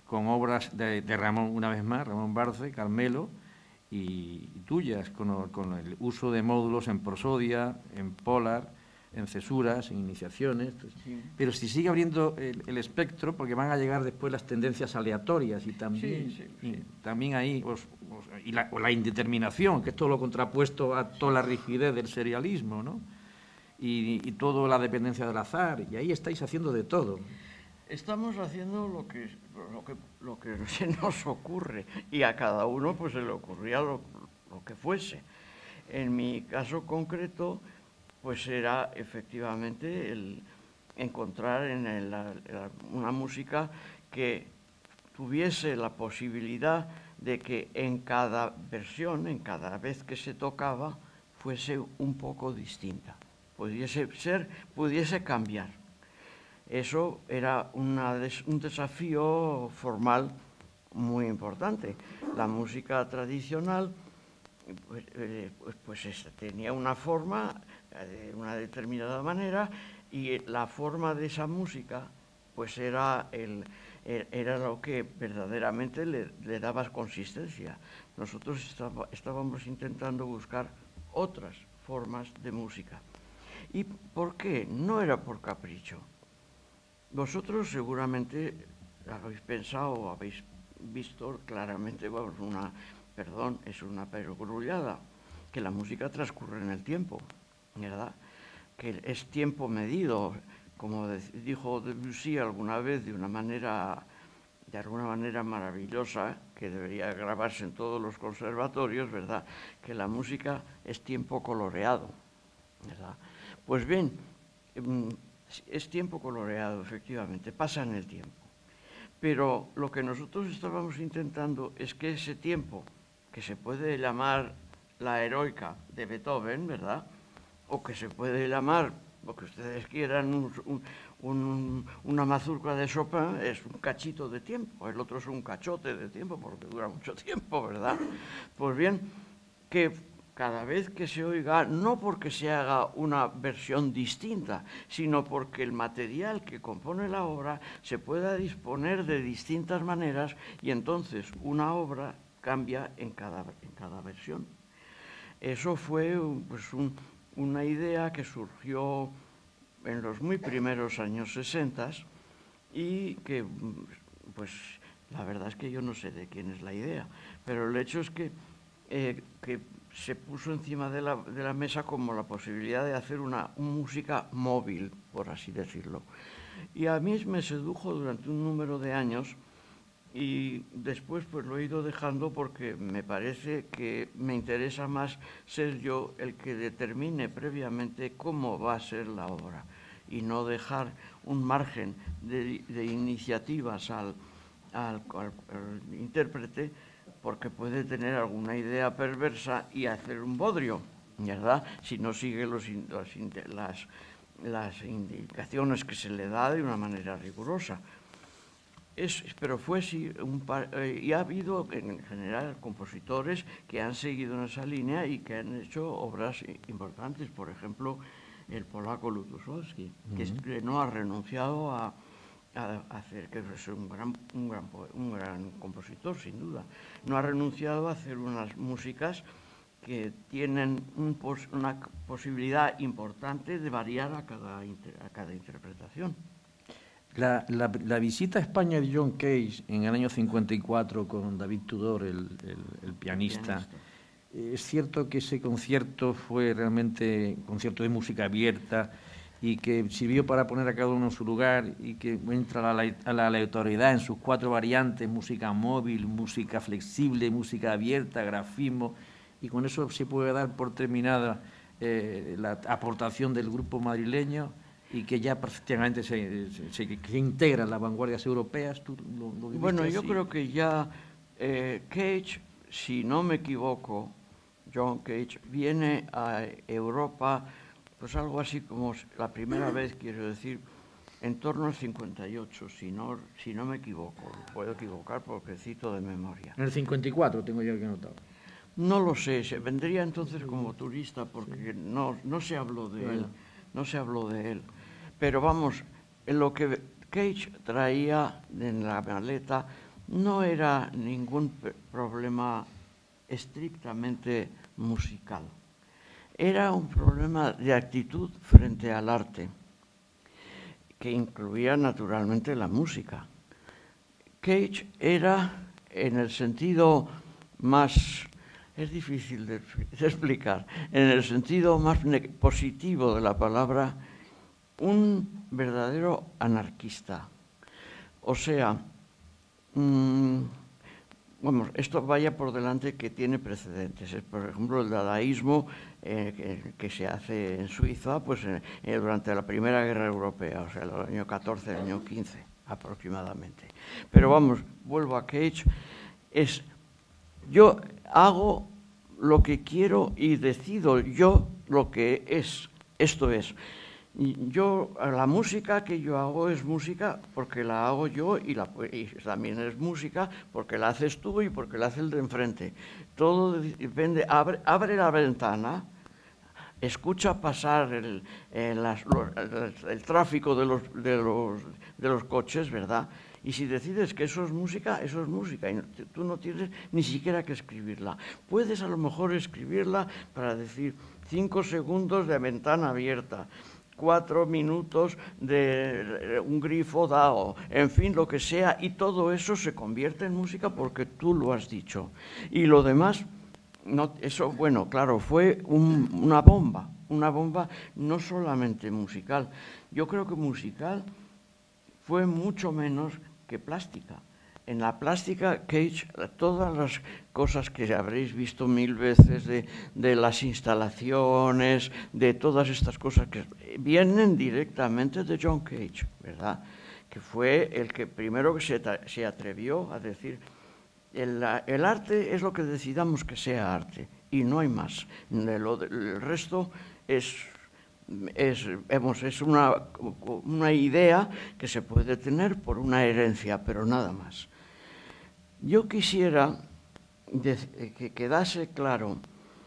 con obras de, de Ramón, una vez más, Ramón Barce, Carmelo, y, y tuyas, con, con el uso de módulos en prosodia, en polar, en cesuras, en iniciaciones. Sí. Pero si sigue abriendo el, el espectro, porque van a llegar después las tendencias aleatorias y también, sí, sí, sí. Y también ahí, os, os, y la, o la indeterminación, que es todo lo contrapuesto a toda la rigidez del serialismo, ¿no? Y, y toda la dependencia del azar, y ahí estáis haciendo de todo. Estamos haciendo lo que, lo que, lo que se nos ocurre, y a cada uno pues se le ocurría lo, lo que fuese. En mi caso concreto, pues era efectivamente el encontrar en el, la, una música que tuviese la posibilidad de que en cada versión, en cada vez que se tocaba, fuese un poco distinta, pudiese ser, pudiese cambiar. Eso era una des, un desafío formal muy importante. La música tradicional pues, eh, pues, pues tenía una forma de una determinada manera, y la forma de esa música pues era, el, era lo que verdaderamente le, le daba consistencia. Nosotros estaba, estábamos intentando buscar otras formas de música. ¿Y por qué? No era por capricho. Vosotros seguramente habéis pensado o habéis visto claramente, vamos, una, perdón, es una perogrullada, que la música transcurre en el tiempo, ¿verdad? Que es tiempo medido, como dijo Debussy alguna vez de una manera, de alguna manera maravillosa, que debería grabarse en todos los conservatorios, ¿verdad? Que la música es tiempo coloreado, ¿verdad? Pues bien, es tiempo coloreado, efectivamente, pasa en el tiempo. Pero lo que nosotros estábamos intentando es que ese tiempo, que se puede llamar la heroica de Beethoven, ¿verdad?, o que se puede llamar, lo que ustedes quieran, un, un, un, una mazurca de Chopin, es un cachito de tiempo, el otro es un cachote de tiempo, porque dura mucho tiempo, ¿verdad? Pues bien, que cada vez que se oiga, no porque se haga una versión distinta, sino porque el material que compone la obra se pueda disponer de distintas maneras, y entonces una obra cambia en cada, en cada versión. Eso fue pues, un, una idea que surgió en los muy primeros años sesenta, y que, pues, la verdad es que yo no sé de quién es la idea, pero el hecho es que, eh, que se puso encima de la, de la mesa como la posibilidad de hacer una, una música móvil, por así decirlo. Y a mí me sedujo durante un número de años, y después pues lo he ido dejando porque me parece que me interesa más ser yo el que determine previamente cómo va a ser la obra, y no dejar un margen de, de iniciativas al, al, al, al intérprete, porque puede tener alguna idea perversa y hacer un bodrio, ¿verdad?, si no sigue los, los, las, las indicaciones que se le da de una manera rigurosa. Es, pero fue sí, un par, eh, y ha habido en general compositores que han seguido en esa línea y que han hecho obras importantes. Por ejemplo, el polaco Lutosławski, uh-huh. que, es, que no ha renunciado a, a hacer, que es un gran, un, gran, un gran compositor, sin duda, no ha renunciado a hacer unas músicas que tienen un pos, una posibilidad importante de variar a cada, a cada interpretación. La, la, la visita a España de John Cage en el año cincuenta y cuatro con David Tudor, el, el, el pianista, el pianista. Es cierto que ese concierto fue realmente un concierto de música abierta y que sirvió para poner a cada uno en su lugar, y que entra a la, a la aleatoriedad en sus cuatro variantes: música móvil, música flexible, música abierta, grafismo, y con eso se puede dar por terminada eh, la aportación del grupo madrileño, y que ya prácticamente se, se, se, se integra en las vanguardias europeas. ¿Tú lo, lo bueno, así? Yo creo que ya eh, Cage, si no me equivoco, John Cage, viene a Europa, pues algo así como la primera vez, quiero decir, en torno al cincuenta y ocho, si no, si no me equivoco. Puedo equivocar porque cito de memoria. En el cincuenta y cuatro tengo yo que anotado. No lo sé, se vendría entonces como turista, porque sí. no, no se habló de bueno. él, no se habló de él. Pero vamos, en lo que Cage traía en la maleta no era ningún problema estrictamente musical. Era un problema de actitud frente al arte, que incluía naturalmente la música. Cage era, en el sentido más, es difícil de, de explicar, en el sentido más positivo de la palabra, un verdadero anarquista. O sea, mmm, vamos, esto vaya por delante que tiene precedentes. Por ejemplo, el dadaísmo eh, que, que se hace en Suiza pues, eh, durante la Primera Guerra Europea, o sea, el año catorce, el año quince aproximadamente. Pero vamos, vuelvo a Cage, es yo hago lo que quiero y decido yo lo que es. Esto es, yo, la música que yo hago es música porque la hago yo y, la, y también es música porque la haces tú y porque la hace el de enfrente. Todo depende, abre, abre la ventana, escucha pasar el, el, las, los, el, el tráfico de los, de, los, de los coches, ¿verdad? Y si decides que eso es música, eso es música. Y tú no tienes ni siquiera que escribirla. Puedes a lo mejor escribirla para decir cinco segundos de ventana abierta, cuatro minutos de un grifo dado, en fin, lo que sea, y todo eso se convierte en música porque tú lo has dicho. Y lo demás, no, eso, bueno, claro, fue un, una bomba, una bomba no solamente musical. Yo creo que musical fue mucho menos que plástica. En la plástica, Cage, todas las cosas que habréis visto mil veces de, de las instalaciones, de todas estas cosas que vienen directamente de John Cage, ¿verdad? Que fue el que primero que se, se atrevió a decir, el, el arte es lo que decidamos que sea arte, y no hay más. Lo, el resto es... Es, es una, una idea que se puede tener por una herencia, pero nada más. Yo quisiera que quedase claro,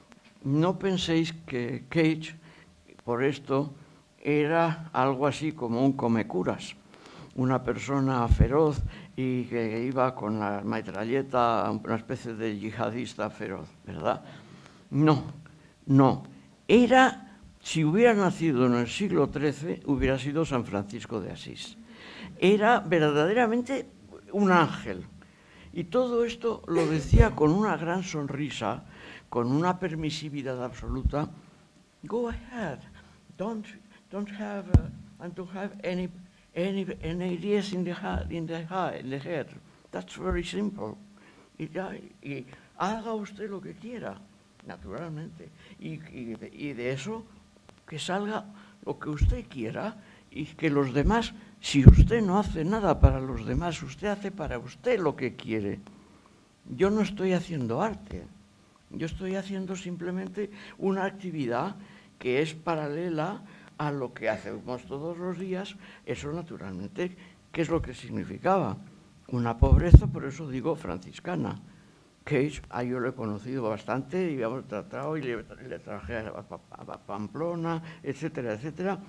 no penséis que Cage, por esto, era algo así como un comecuras, una persona feroz y que iba con la metralleta, una especie de yihadista feroz, ¿verdad? No, no. Era... Si hubiera nacido en el siglo trece, hubiera sido San Francisco de Asís. Era verdaderamente un ángel. Y todo esto lo decía con una gran sonrisa, con una permisividad absoluta. Go ahead, don't, don't have, uh, and don't have any, any, any ideas in the, in, the, in the head. That's very simple. Y, y haga usted lo que quiera, naturalmente. Y, y, de, y de eso... que salga lo que usted quiera y que los demás, si usted no hace nada para los demás, usted hace para usted lo que quiere. Yo no estoy haciendo arte, yo estoy haciendo simplemente una actividad que es paralela a lo que hacemos todos los días. Eso naturalmente, ¿qué es lo que significaba? Una pobreza, por eso digo franciscana. Cage, ah, yo lo he conocido bastante y hemos tratado y le, le traje a, a, a Pamplona, etcétera, etcétera.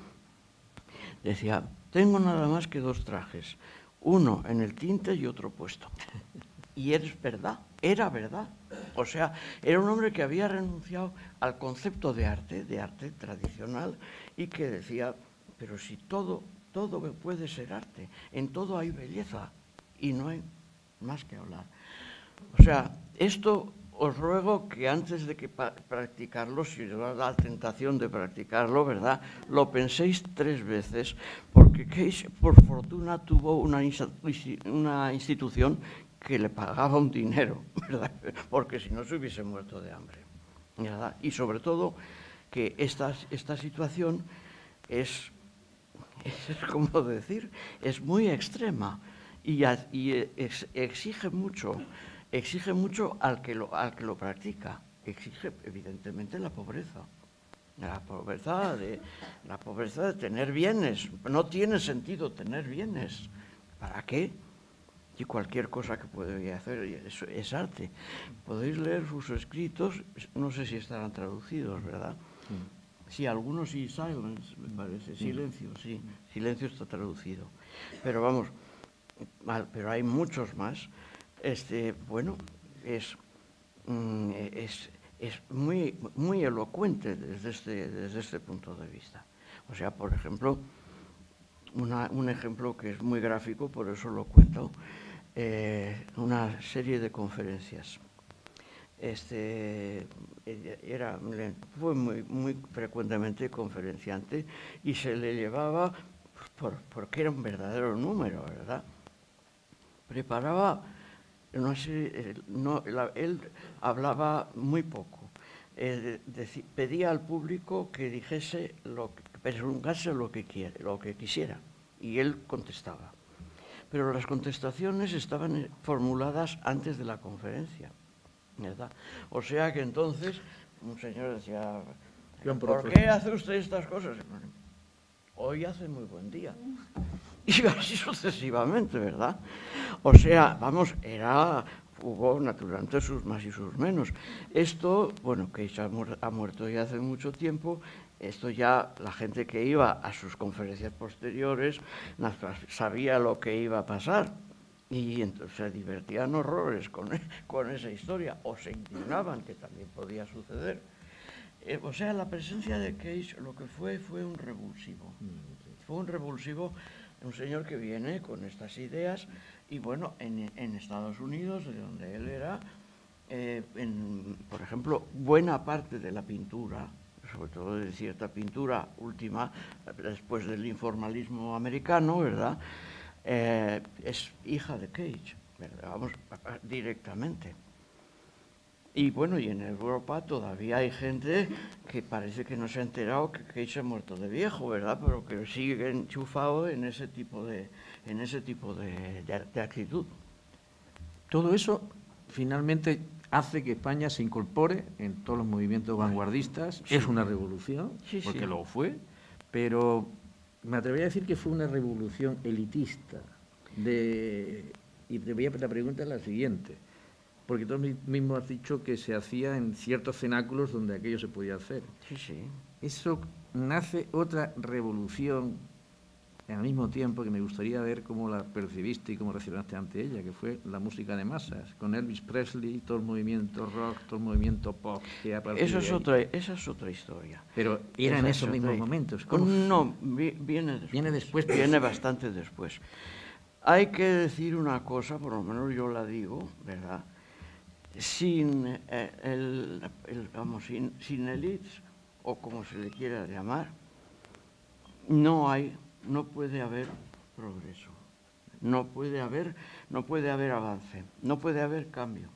Decía, tengo nada más que dos trajes, uno en el tinte y otro puesto. Y es verdad, era verdad. O sea, era un hombre que había renunciado al concepto de arte, de arte tradicional, y que decía, pero si todo, todo puede ser arte, en todo hay belleza y no hay más que hablar. O sea, esto os ruego que antes de que practicarlo, si os da la tentación de practicarlo, ¿verdad?, lo penséis tres veces, porque Cage, por fortuna, tuvo una, una institución que le pagaba un dinero, ¿verdad?, porque si no se hubiese muerto de hambre, ¿verdad? Y sobre todo que esta, esta situación es, es, como decir, es muy extrema y, y ex, exige mucho. Exige mucho al que, lo, al que lo practica, exige evidentemente la pobreza, la pobreza de, la pobreza de tener bienes. No tiene sentido tener bienes. ¿Para qué? Y cualquier cosa que podéis hacer es, es arte. Podéis leer sus escritos, no sé si estarán traducidos, ¿verdad? Sí, sí, algunos sí, silence, me parece, silencio, sí, silencio está traducido. Pero vamos, pero hay muchos más. este, bueno, es, mm, es, es muy, muy elocuente desde este, desde este punto de vista. O sea, por ejemplo, una, un ejemplo que es muy gráfico, por eso lo cuento, eh, una serie de conferencias. Este, era, fue muy, muy frecuentemente conferenciante y se le llevaba, por, porque era un verdadero número, ¿verdad? Preparaba, no sé, no, la, él hablaba muy poco, eh, de, pedía al público que dijese, lo que, preguntase lo que, quiere, lo que quisiera, y él contestaba. Pero las contestaciones estaban formuladas antes de la conferencia, ¿verdad? O sea que entonces un señor decía, ¿por qué hace usted estas cosas? Hoy hace muy buen día. Y así sucesivamente, ¿verdad? O sea, vamos, era, hubo naturalmente sus más y sus menos. Esto, bueno, que ha, mu ha muerto ya hace mucho tiempo, esto ya la gente que iba a sus conferencias posteriores sabía lo que iba a pasar. Y entonces se divertían horrores con, con esa historia, o se indignaban, que también podía suceder. Eh, o sea, la presencia de Cage lo que fue fue un revulsivo. Fue un revulsivo, un señor que viene con estas ideas y bueno, en, en Estados Unidos, de donde él era, eh, en, por ejemplo, buena parte de la pintura, sobre todo de cierta pintura última, después del informalismo americano, ¿verdad?, eh, es hija de Cage, ¿verdad? Vamos, directamente. Y bueno, y en Europa todavía hay gente que parece que no se ha enterado que Cage se ha muerto de viejo, ¿verdad? Pero que sigue enchufado en ese tipo de, en ese tipo de, de, de actitud. Todo eso finalmente hace que España se incorpore en todos los movimientos vanguardistas. Sí. Es una revolución, sí, porque sí. Lo fue, pero me atrevería a decir que fue una revolución elitista. De, y te voy a la pregunta es la siguiente, porque tú mismo has dicho que se hacía en ciertos cenáculos donde aquello se podía hacer. Sí, sí. Eso nace otra revolución al mismo tiempo que me gustaría ver cómo la percibiste y cómo reaccionaste ante ella, que fue la música de masas, con Elvis Presley, todo el movimiento rock, todo el movimiento pop que ha partido. Eso es otra, esa es otra historia. Pero era esa en esos mismos otra... momentos. ¿Cómo? No, viene después. Viene después. Viene bastante después. Hay que decir una cosa, por lo menos yo la digo, ¿verdad? Sin eh, el, el, vamos, sin, sin elites, o como se le quiera llamar, no hay, no puede haber progreso, no puede haber, no puede haber avance, no puede haber cambio.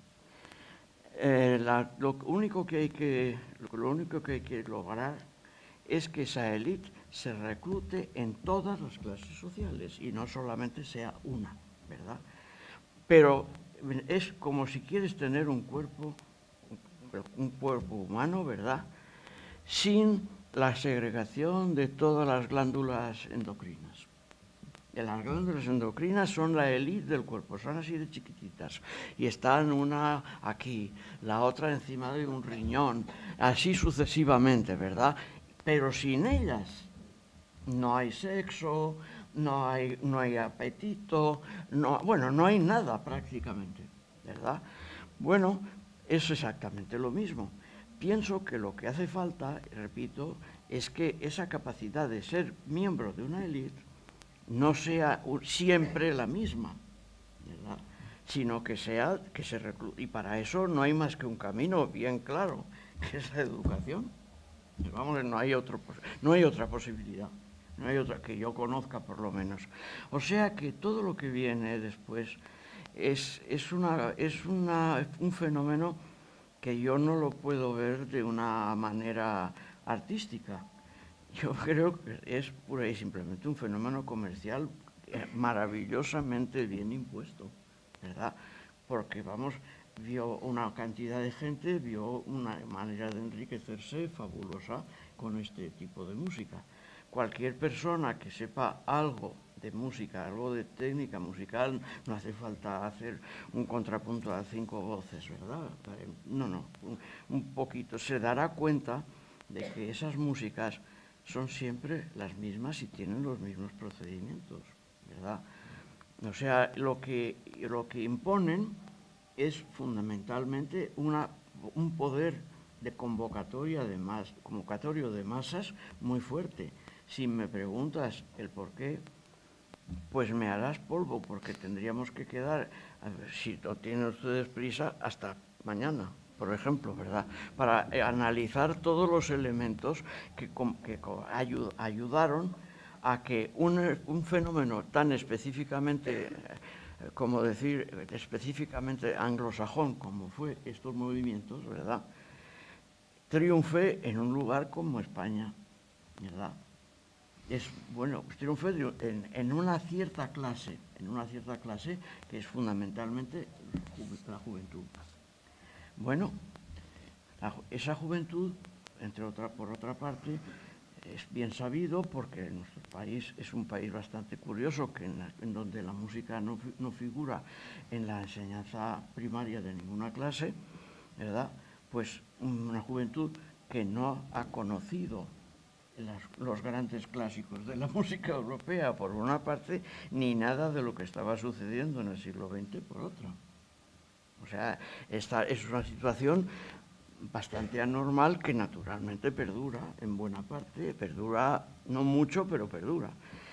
Eh, la, lo único que hay que, lo único que hay que lograr es que esa élite se reclute en todas las clases sociales y no solamente sea una, ¿verdad? Pero es como si quieres tener un cuerpo, un cuerpo humano, ¿verdad?, sin la segregación de todas las glándulas endocrinas. Las glándulas endocrinas son la élite del cuerpo, son así de chiquititas. Y están una aquí, la otra encima de un riñón, así sucesivamente, ¿verdad? Pero sin ellas no hay sexo, no hay, no hay apetito, no, bueno, no hay nada prácticamente, ¿verdad? Bueno, es exactamente lo mismo. Pienso que lo que hace falta, repito, es que esa capacidad de ser miembro de una élite no sea siempre la misma, ¿verdad?, sino que sea, que se reclute. Y para eso no hay más que un camino bien claro, que es la educación. Vamos, no hay otro, no hay otra posibilidad. No hay otra que yo conozca, por lo menos. O sea que todo lo que viene después es, es, una, es una, un fenómeno que yo no lo puedo ver de una manera artística. Yo creo que es pura y simplemente un fenómeno comercial maravillosamente bien impuesto, ¿verdad? Porque, vamos, vio una cantidad de gente, vio una manera de enriquecerse fabulosa con este tipo de música. Cualquier persona que sepa algo de música, algo de técnica musical, no hace falta hacer un contrapunto a cinco voces, ¿verdad? No, no, un, un poquito. Se dará cuenta de que esas músicas son siempre las mismas y tienen los mismos procedimientos, ¿verdad? O sea, lo que, lo que imponen es fundamentalmente una, un poder de convocatoria de mas, convocatorio de masas muy fuerte. Si me preguntas el por qué, pues me harás polvo, porque tendríamos que quedar, a ver, si no tienen ustedes prisa, hasta mañana, por ejemplo, ¿verdad? Para eh, analizar todos los elementos que, que ayud, ayudaron a que un, un fenómeno tan específicamente, eh, como decir, específicamente anglosajón, como fue estos movimientos, ¿verdad?, triunfe en un lugar como España, ¿verdad? Es, bueno, triunfe en, en una cierta clase, en una cierta clase que es fundamentalmente la juventud. Bueno, la, esa juventud, entre otra, por otra parte, es bien sabido porque nuestro país es un país bastante curioso, que en, la, en donde la música no, no figura en la enseñanza primaria de ninguna clase, ¿verdad? Pues una juventud que no ha conocido Las, los grandes clásicos de la música europea, por una parte, ni nada de lo que estaba sucediendo en el siglo veinte, por otra. O sea, esta es una situación bastante anormal que naturalmente perdura, en buena parte, perdura, no mucho, pero perdura.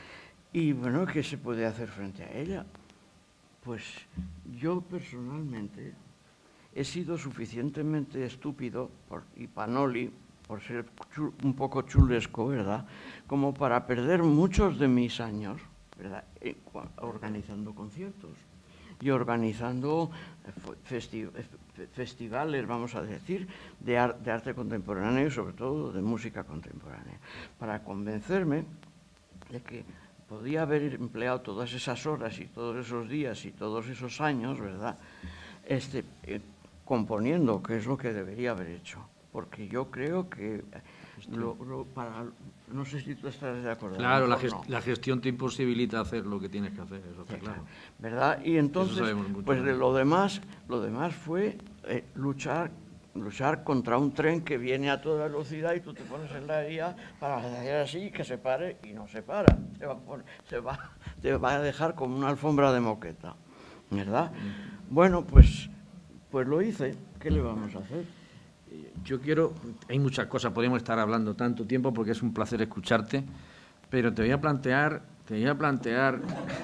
Y bueno, ¿qué se puede hacer frente a ella? Pues yo personalmente he sido suficientemente estúpido, por, y Panoli, por ser un poco chulesco, ¿verdad?, como para perder muchos de mis años, ¿verdad?, organizando conciertos y organizando festi festivales, vamos a decir, de, ar de arte contemporáneo y sobre todo de música contemporánea, para convencerme de que podía haber empleado todas esas horas y todos esos días y todos esos años, ¿verdad?, este, eh, componiendo, que es lo que debería haber hecho. Porque yo creo que, lo, lo, para, no sé si tú estás de acuerdo. Claro, la, gest no. la gestión te imposibilita hacer lo que tienes que hacer, eso está sí, claro. ¿Verdad? Y entonces, mucho, pues de lo demás, lo demás fue eh, luchar, luchar contra un tren que viene a toda velocidad y tú te pones en la vía para hacer así, que se pare y no se para. Te va a, poner, se va, te va a dejar como una alfombra de moqueta, ¿verdad? Mm. Bueno, pues, pues lo hice. ¿Qué le vamos a hacer? Yo quiero, hay muchas cosas, podríamos estar hablando tanto tiempo porque es un placer escucharte, pero te voy a plantear, te voy a plantear,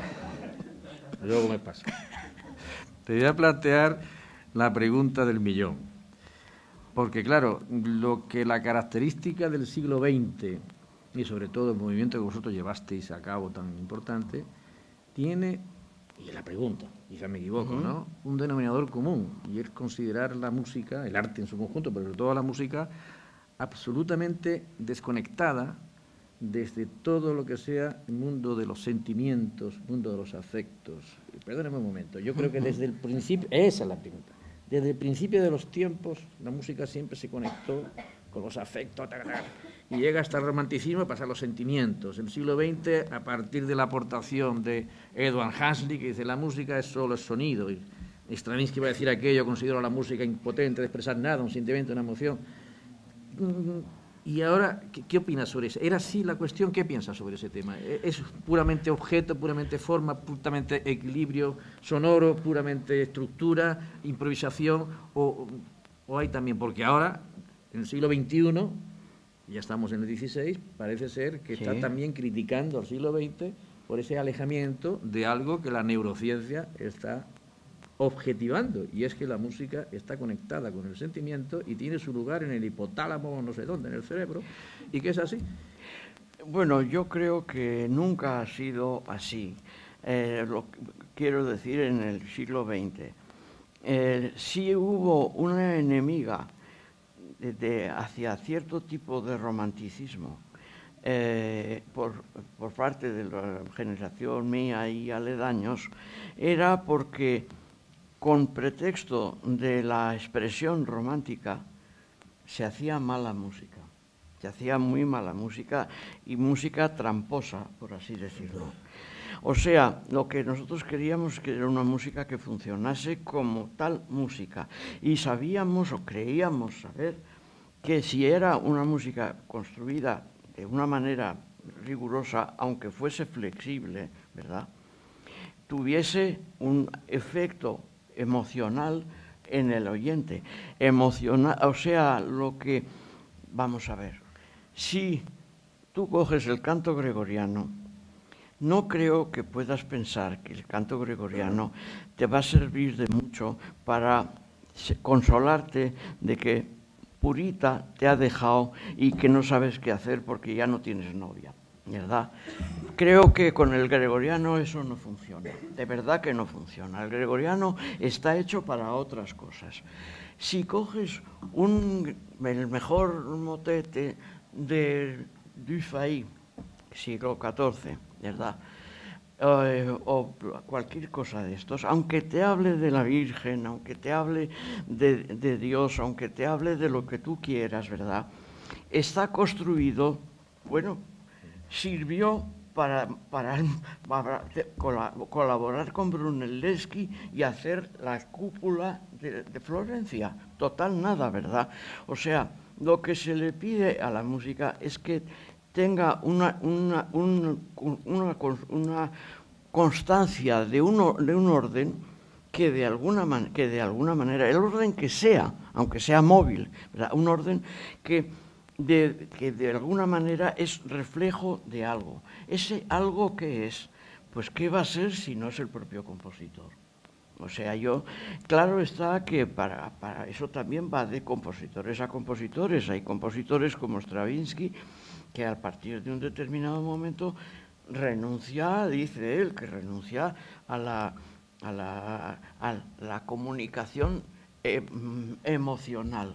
luego me pasa, te voy a plantear la pregunta del millón, porque claro, lo que la característica del siglo veinte y sobre todo el movimiento que vosotros llevasteis a cabo tan importante, tiene, y la pregunta, quizás me equivoco, uh-huh. ¿no?, un denominador común, y es considerar la música, el arte en su conjunto, pero sobre todo la música, absolutamente desconectada desde todo lo que sea el mundo de los sentimientos, mundo de los afectos. Perdóname un momento, yo creo que desde el principio, esa es la pregunta, desde el principio de los tiempos, la música siempre se conectó con los afectos, ta, ta, ta, y llega hasta el romanticismo y pasa a los sentimientos. El siglo veinte, a partir de la aportación de Edward Huxley, que dice la música es solo el sonido, y Stravinsky va a decir aquello, considero la música impotente de expresar nada, un sentimiento, una emoción. Y ahora, ¿qué, qué opinas sobre eso? ¿Era así la cuestión? ¿Qué piensas sobre ese tema? ¿Es puramente objeto, puramente forma, puramente equilibrio sonoro, puramente estructura, improvisación? ¿O, o hay también? Porque ahora, en el siglo veintiuno, ya estamos en el dieciséis, parece ser que sí. está también criticando al siglo veinte por ese alejamiento de algo que la neurociencia está objetivando, y es que la música está conectada con el sentimiento y tiene su lugar en el hipotálamo, no sé dónde, en el cerebro, y que es así. Bueno, yo creo que nunca ha sido así. Eh, lo quiero decir, en el siglo veinte. Eh, sí hubo una enemiga de, de, hacia cierto tipo de romanticismo eh, por, por parte de la generación mía y aledaños, era porque con pretexto de la expresión romántica se hacía mala música, se hacía muy mala música y música tramposa, por así decirlo. O sea, lo que nosotros queríamos que era una música que funcionase como tal música, y sabíamos o creíamos saber que si era una música construida de una manera rigurosa, aunque fuese flexible, ¿verdad?, tuviese un efecto emocional en el oyente. Emocional, o sea, lo que, vamos a ver, si tú coges el canto gregoriano, no creo que puedas pensar que el canto gregoriano te va a servir de mucho para consolarte de que Purita te ha dejado y que no sabes qué hacer porque ya no tienes novia, ¿verdad? Creo que con el gregoriano eso no funciona, de verdad que no funciona. El gregoriano está hecho para otras cosas. Si coges un, el mejor motete de Dufay, siglo catorce, ¿verdad? Eh, o cualquier cosa de estos, aunque te hable de la Virgen, aunque te hable de, de Dios, aunque te hable de lo que tú quieras, ¿verdad? Está construido, bueno, sirvió para, para, para colaborar con Brunelleschi y hacer la cúpula de, de Florencia. Total nada, ¿verdad? O sea, lo que se le pide a la música es que tenga una, una, un, una, una constancia de un, de un orden que de, alguna man, que de alguna manera, el orden que sea, aunque sea móvil, ¿verdad? Un orden que de, que de alguna manera es reflejo de algo. Ese algo que es, pues ¿qué va a ser si no es el propio compositor? O sea, yo, claro está que para, para eso también va de compositores a compositores. Hay compositores como Stravinsky que a partir de un determinado momento renuncia, dice él, que renuncia a la, a la, a la comunicación eh, emocional.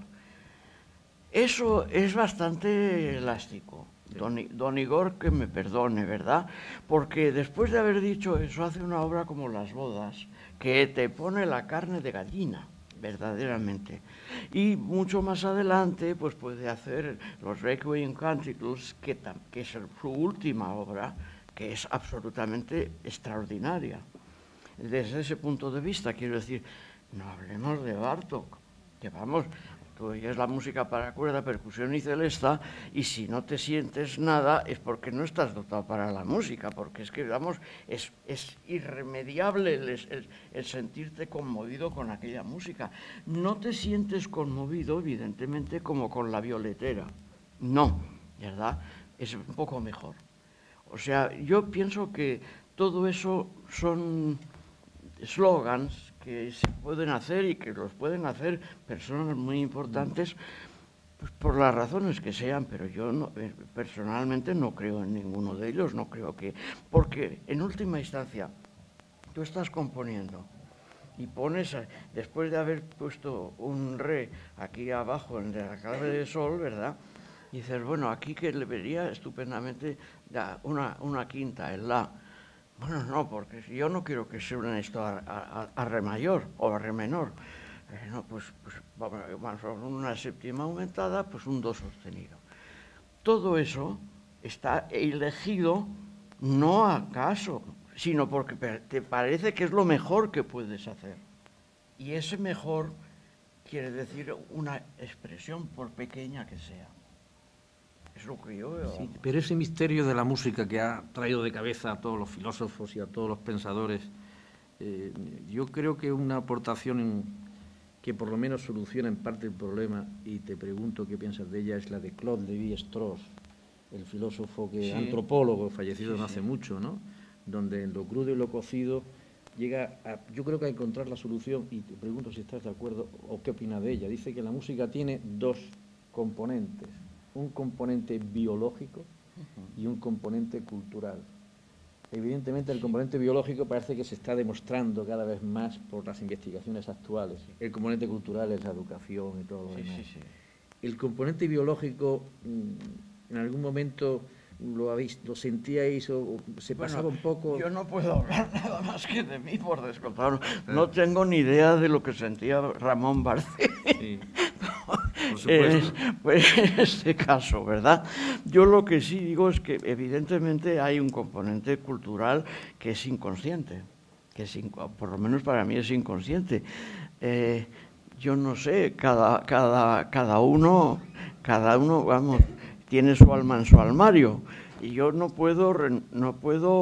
Eso es bastante elástico. Don, don Igor, que me perdone, ¿verdad? Porque después de haber dicho eso, hace una obra como Las bodas, que te pone la carne de gallina, verdaderamente. Y mucho más adelante, pues puede hacer los Requiem Canticles, que, que es su última obra, que es absolutamente extraordinaria. Desde ese punto de vista, quiero decir, no hablemos de Bartók, que vamos... es la música para cuerda, percusión y celesta, y si no te sientes nada es porque no estás dotado para la música, porque es que, vamos, es, es irremediable el, el, el sentirte conmovido con aquella música. No te sientes conmovido, evidentemente, como con la violetera. No, ¿verdad? Es un poco mejor. O sea, yo pienso que todo eso son slogans que se pueden hacer y que los pueden hacer personas muy importantes, pues por las razones que sean, pero yo no, personalmente no creo en ninguno de ellos, no creo que... Porque en última instancia, tú estás componiendo y pones, después de haber puesto un re aquí abajo en la clave de sol, ¿verdad? Y dices, bueno, aquí que le vería estupendamente una, una quinta, el la. Bueno, no, porque yo no quiero que suene esto a, a, a re mayor o a re menor. Eh, no, pues, pues vamos a una séptima aumentada, pues un do sostenido. Todo eso está elegido no acaso, sino porque te parece que es lo mejor que puedes hacer. Y ese mejor quiere decir una expresión, por pequeña que sea. Es lo que yo veo. Sí, pero ese misterio de la música que ha traído de cabeza a todos los filósofos y a todos los pensadores, eh, yo creo que una aportación en, que por lo menos soluciona en parte el problema, y te pregunto qué piensas de ella, es la de Claude Lévi-Strauss, el filósofo que sí. antropólogo fallecido sí, no hace sí. mucho, ¿no? Donde en lo crudo y lo cocido llega a, yo creo que a encontrar la solución, y te pregunto si estás de acuerdo o qué opinas de ella. Dice que la música tiene dos componentes, un componente biológico y un componente cultural. Evidentemente el componente biológico parece que se está demostrando cada vez más por las investigaciones actuales. El componente cultural es la educación y todo lo sí, demás. Sí, sí. El componente biológico, en algún momento lo habéis, lo sentíais o se bueno, pasaba un poco. Yo no puedo hablar nada más que de mí, por descontado. No tengo ni idea de lo que sentía Ramón Barcé. Sí. Por supuesto. En, pues, en este caso, ¿verdad? Yo lo que sí digo es que evidentemente hay un componente cultural que es inconsciente, que es, por lo menos para mí es inconsciente. Eh, yo no sé, cada, cada, cada uno, cada uno, vamos, tiene su alma en su armario, y yo no puedo, no puedo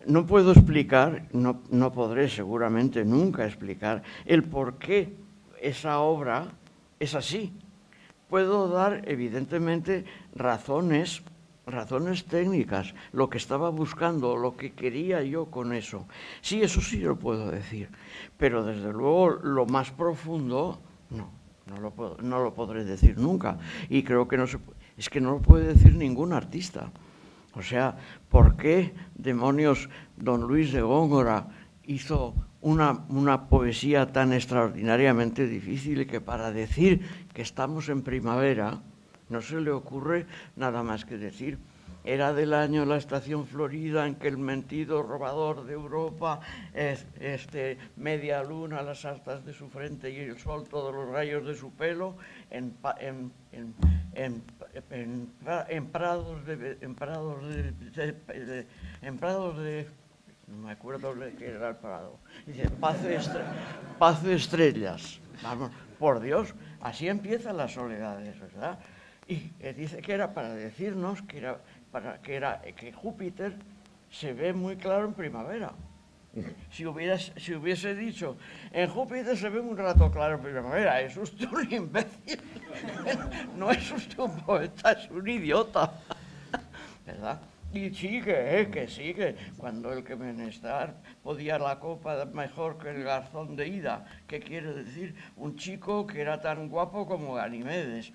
no puedo explicar, no, no podré seguramente nunca explicar el por qué esa obra es así. Puedo dar, evidentemente, razones, razones técnicas, lo que estaba buscando, lo que quería yo con eso. Sí, eso sí lo puedo decir, pero desde luego lo más profundo, no, no lo, puedo, no lo podré decir nunca. Y creo que no se, es que no lo puede decir ningún artista. O sea, ¿por qué demonios don Luis de Góngora hizo una, una poesía tan extraordinariamente difícil que para decir que estamos en primavera no se le ocurre nada más que decir: era del año la estación florida en que el mentido robador de Europa, es, este, media luna las astas de su frente y el sol todos los rayos de su pelo, en, en, en, en, en, en prados de, en prados de, de, de en prados de no me acuerdo de qué era el prado. Dice, paz de, estre paz de estrellas. Vamos, por Dios, así empiezan las soledades, ¿verdad? Y eh, dice que era para decirnos que era para que era que Júpiter se ve muy claro en primavera. Si, hubieras, si hubiese dicho, en Júpiter se ve un rato claro en primavera, es usted un imbécil. No es usted un poeta, es un idiota. ¿Verdad? Y sigue, ¿eh? Que sigue. Cuando el que menester podía la copa mejor que el garzón de ida. ¿Qué quiere decir? Un chico que era tan guapo como Ganimedes.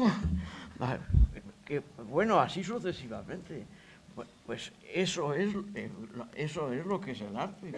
Que, bueno, así sucesivamente. Pues eso es, eso es lo que es el arte.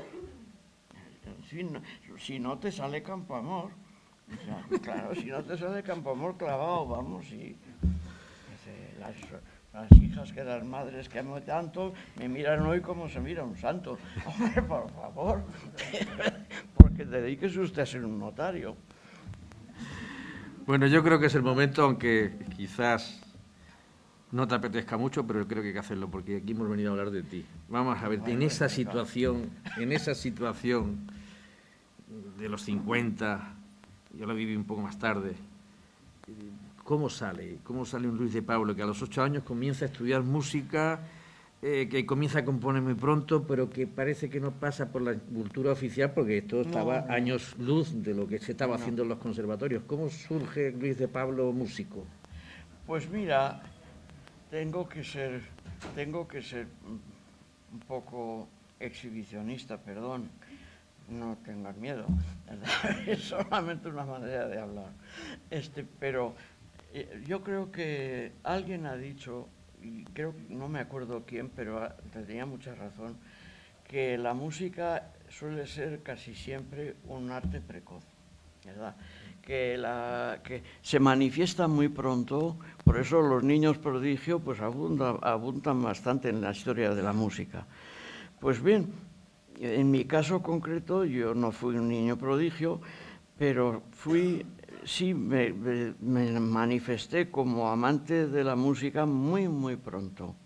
Si no, si no te sale Campoamor, o sea, claro, si no te sale Campoamor clavado, vamos, y las, las hijas que las madres que amo tanto me miran hoy como se mira un santo. Hombre, por favor, porque dedíquese usted a ser un notario. Bueno, yo creo que es el momento, aunque quizás no te apetezca mucho, pero creo que hay que hacerlo, porque aquí hemos venido a hablar de ti. Vamos a ver, en esa situación, en esa situación de los cincuenta, yo la viví un poco más tarde, ¿cómo sale? ¿Cómo sale un Luis de Pablo que a los ocho años comienza a estudiar música, eh, que comienza a componer muy pronto, pero que parece que no pasa por la cultura oficial, porque esto estaba no, no. años luz de lo que se estaba no, haciendo en los conservatorios? ¿Cómo surge Luis de Pablo músico? Pues mira, tengo que ser, tengo que ser un poco exhibicionista, perdón. No tengas miedo, ¿verdad? Es solamente una manera de hablar. Este, pero eh, yo creo que alguien ha dicho, y creo, no me acuerdo quién, pero tenía mucha razón, que la música suele ser casi siempre un arte precoz, ¿verdad? Que, la, que se manifiesta muy pronto, por eso los niños prodigio pues abundan, abundan bastante en la historia de la música. Pues bien, en mi caso concreto, yo no fui un niño prodigio, pero fui, sí me, me, me manifesté como amante de la música muy, muy pronto.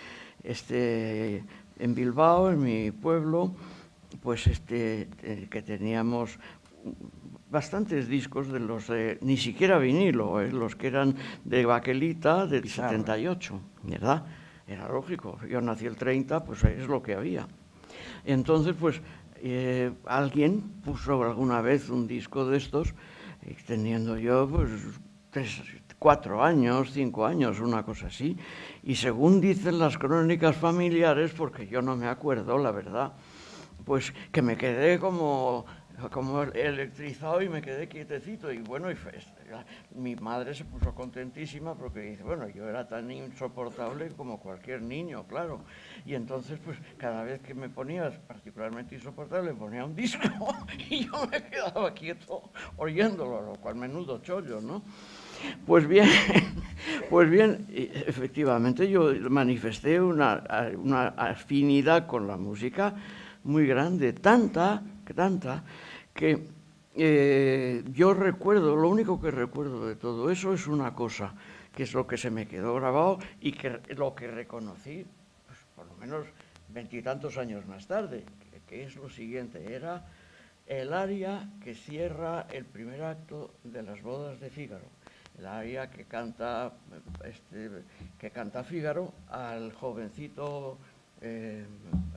Este, en Bilbao, en mi pueblo, pues este, que teníamos bastantes discos de los de, ni siquiera vinilo, ¿eh? Los que eran de baquelita del setenta y ocho, ¿verdad? Era lógico, yo nací el treinta, pues es lo que había. Entonces, pues, eh, alguien puso alguna vez un disco de estos, y teniendo yo, pues, tres, cuatro años, cinco años, una cosa así. Y según dicen las crónicas familiares, porque yo no me acuerdo, la verdad, pues que me quedé como, como electrizado y me quedé quietecito. Y bueno, y mi madre se puso contentísima porque dice, bueno, yo era tan insoportable como cualquier niño, claro. Y entonces, pues, cada vez que me ponía particularmente insoportable, ponía un disco y yo me quedaba quieto oyéndolo, lo cual menudo chollo, ¿no? Pues bien, pues bien, efectivamente yo manifesté una, una afinidad con la música muy grande, tanta, tanta, que eh, yo recuerdo, lo único que recuerdo de todo eso es una cosa, que es lo que se me quedó grabado y que lo que reconocí, pues, por lo menos veintitantos años más tarde, que, que es lo siguiente, era el aria que cierra el primer acto de las bodas de Fígaro. El aria que canta, este, que canta Fígaro al jovencito eh,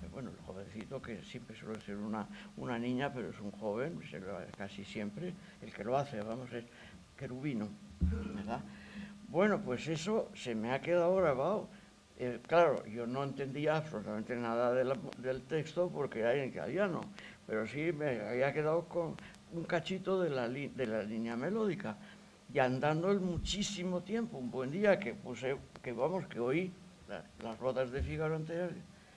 bueno, el jovencito, que siempre suele ser una, una niña, pero es un joven, casi siempre, el que lo hace, vamos, es querubino, ¿verdad? Bueno, pues eso se me ha quedado grabado. Eh, claro, yo no entendía absolutamente nada de la, del texto porque era en italiano, pero sí me había quedado con un cachito de la, li, de la línea melódica. Y andando el muchísimo tiempo, un buen día que puse, que vamos, que oí la, las bodas de Fígaro anteriores,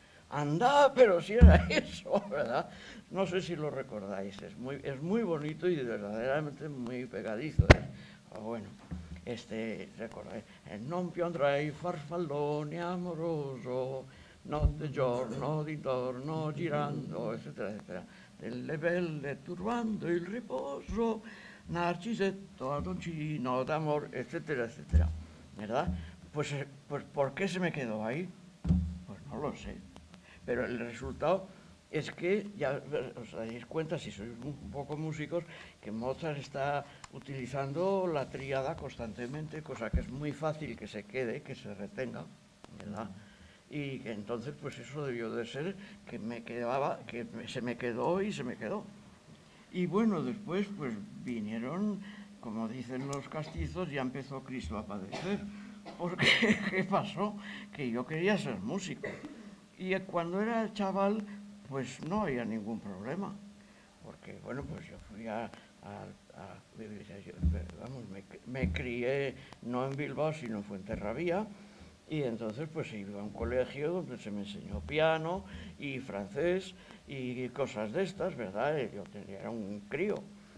anda, pero si era eso, ¿verdad? No sé si lo recordáis, es muy, es muy bonito y verdaderamente muy pegadizo, ¿eh? Bueno, este, recordáis, non più andrei farfallone amoroso, notte giorno d'intorno girando, eccetera, eccetera, delle belle turbando il riposo, Narcisetto, Adoncino, d'amor, etcétera, etcétera, ¿verdad? Pues, pues, ¿por qué se me quedó ahí? Pues no lo sé. Pero el resultado es que, ya os dais cuenta, si sois un poco músicos, que Mozart está utilizando la tríada constantemente, cosa que es muy fácil que se quede, que se retenga, ¿verdad? Y que entonces, pues eso debió de ser que me quedaba, que se me quedó y se me quedó. Y bueno, después pues vinieron, como dicen los castizos, ya empezó Cristo a padecer. Porque, ¿qué pasó? Que yo quería ser músico. Y cuando era chaval, pues no había ningún problema. Porque, bueno, pues yo fui a... a, a yo, vamos, me, me crié no en Bilbao, sino en Fuenterrabía. Y entonces pues iba a un colegio donde se me enseñó piano y francés y cosas de estas, ¿verdad? Yo tenía, era un crío.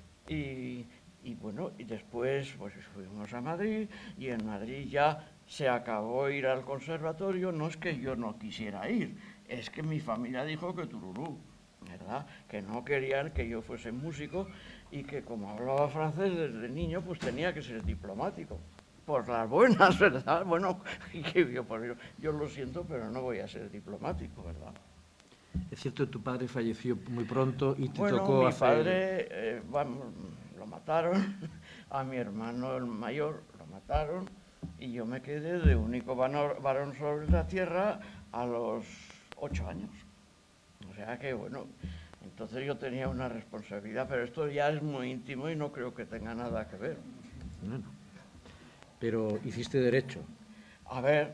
Y, y bueno, y después pues fuimos a Madrid y en Madrid ya se acabó ir al conservatorio. No es que yo no quisiera ir, es que mi familia dijo que tururú, ¿verdad? Que no querían que yo fuese músico y que como hablaba francés desde niño pues tenía que ser diplomático. Por las buenas, ¿verdad? Bueno, yo, yo, yo lo siento, pero no voy a ser diplomático, ¿verdad? Es cierto, tu padre falleció muy pronto y te bueno, tocó mi hacer... padre, eh, vamos, lo mataron, a mi hermano el mayor lo mataron y yo me quedé de único varón sobre la tierra a los ocho años. O sea que, bueno, entonces yo tenía una responsabilidad, pero esto ya es muy íntimo y no creo que tenga nada que ver. Bueno, pero hiciste derecho. A ver,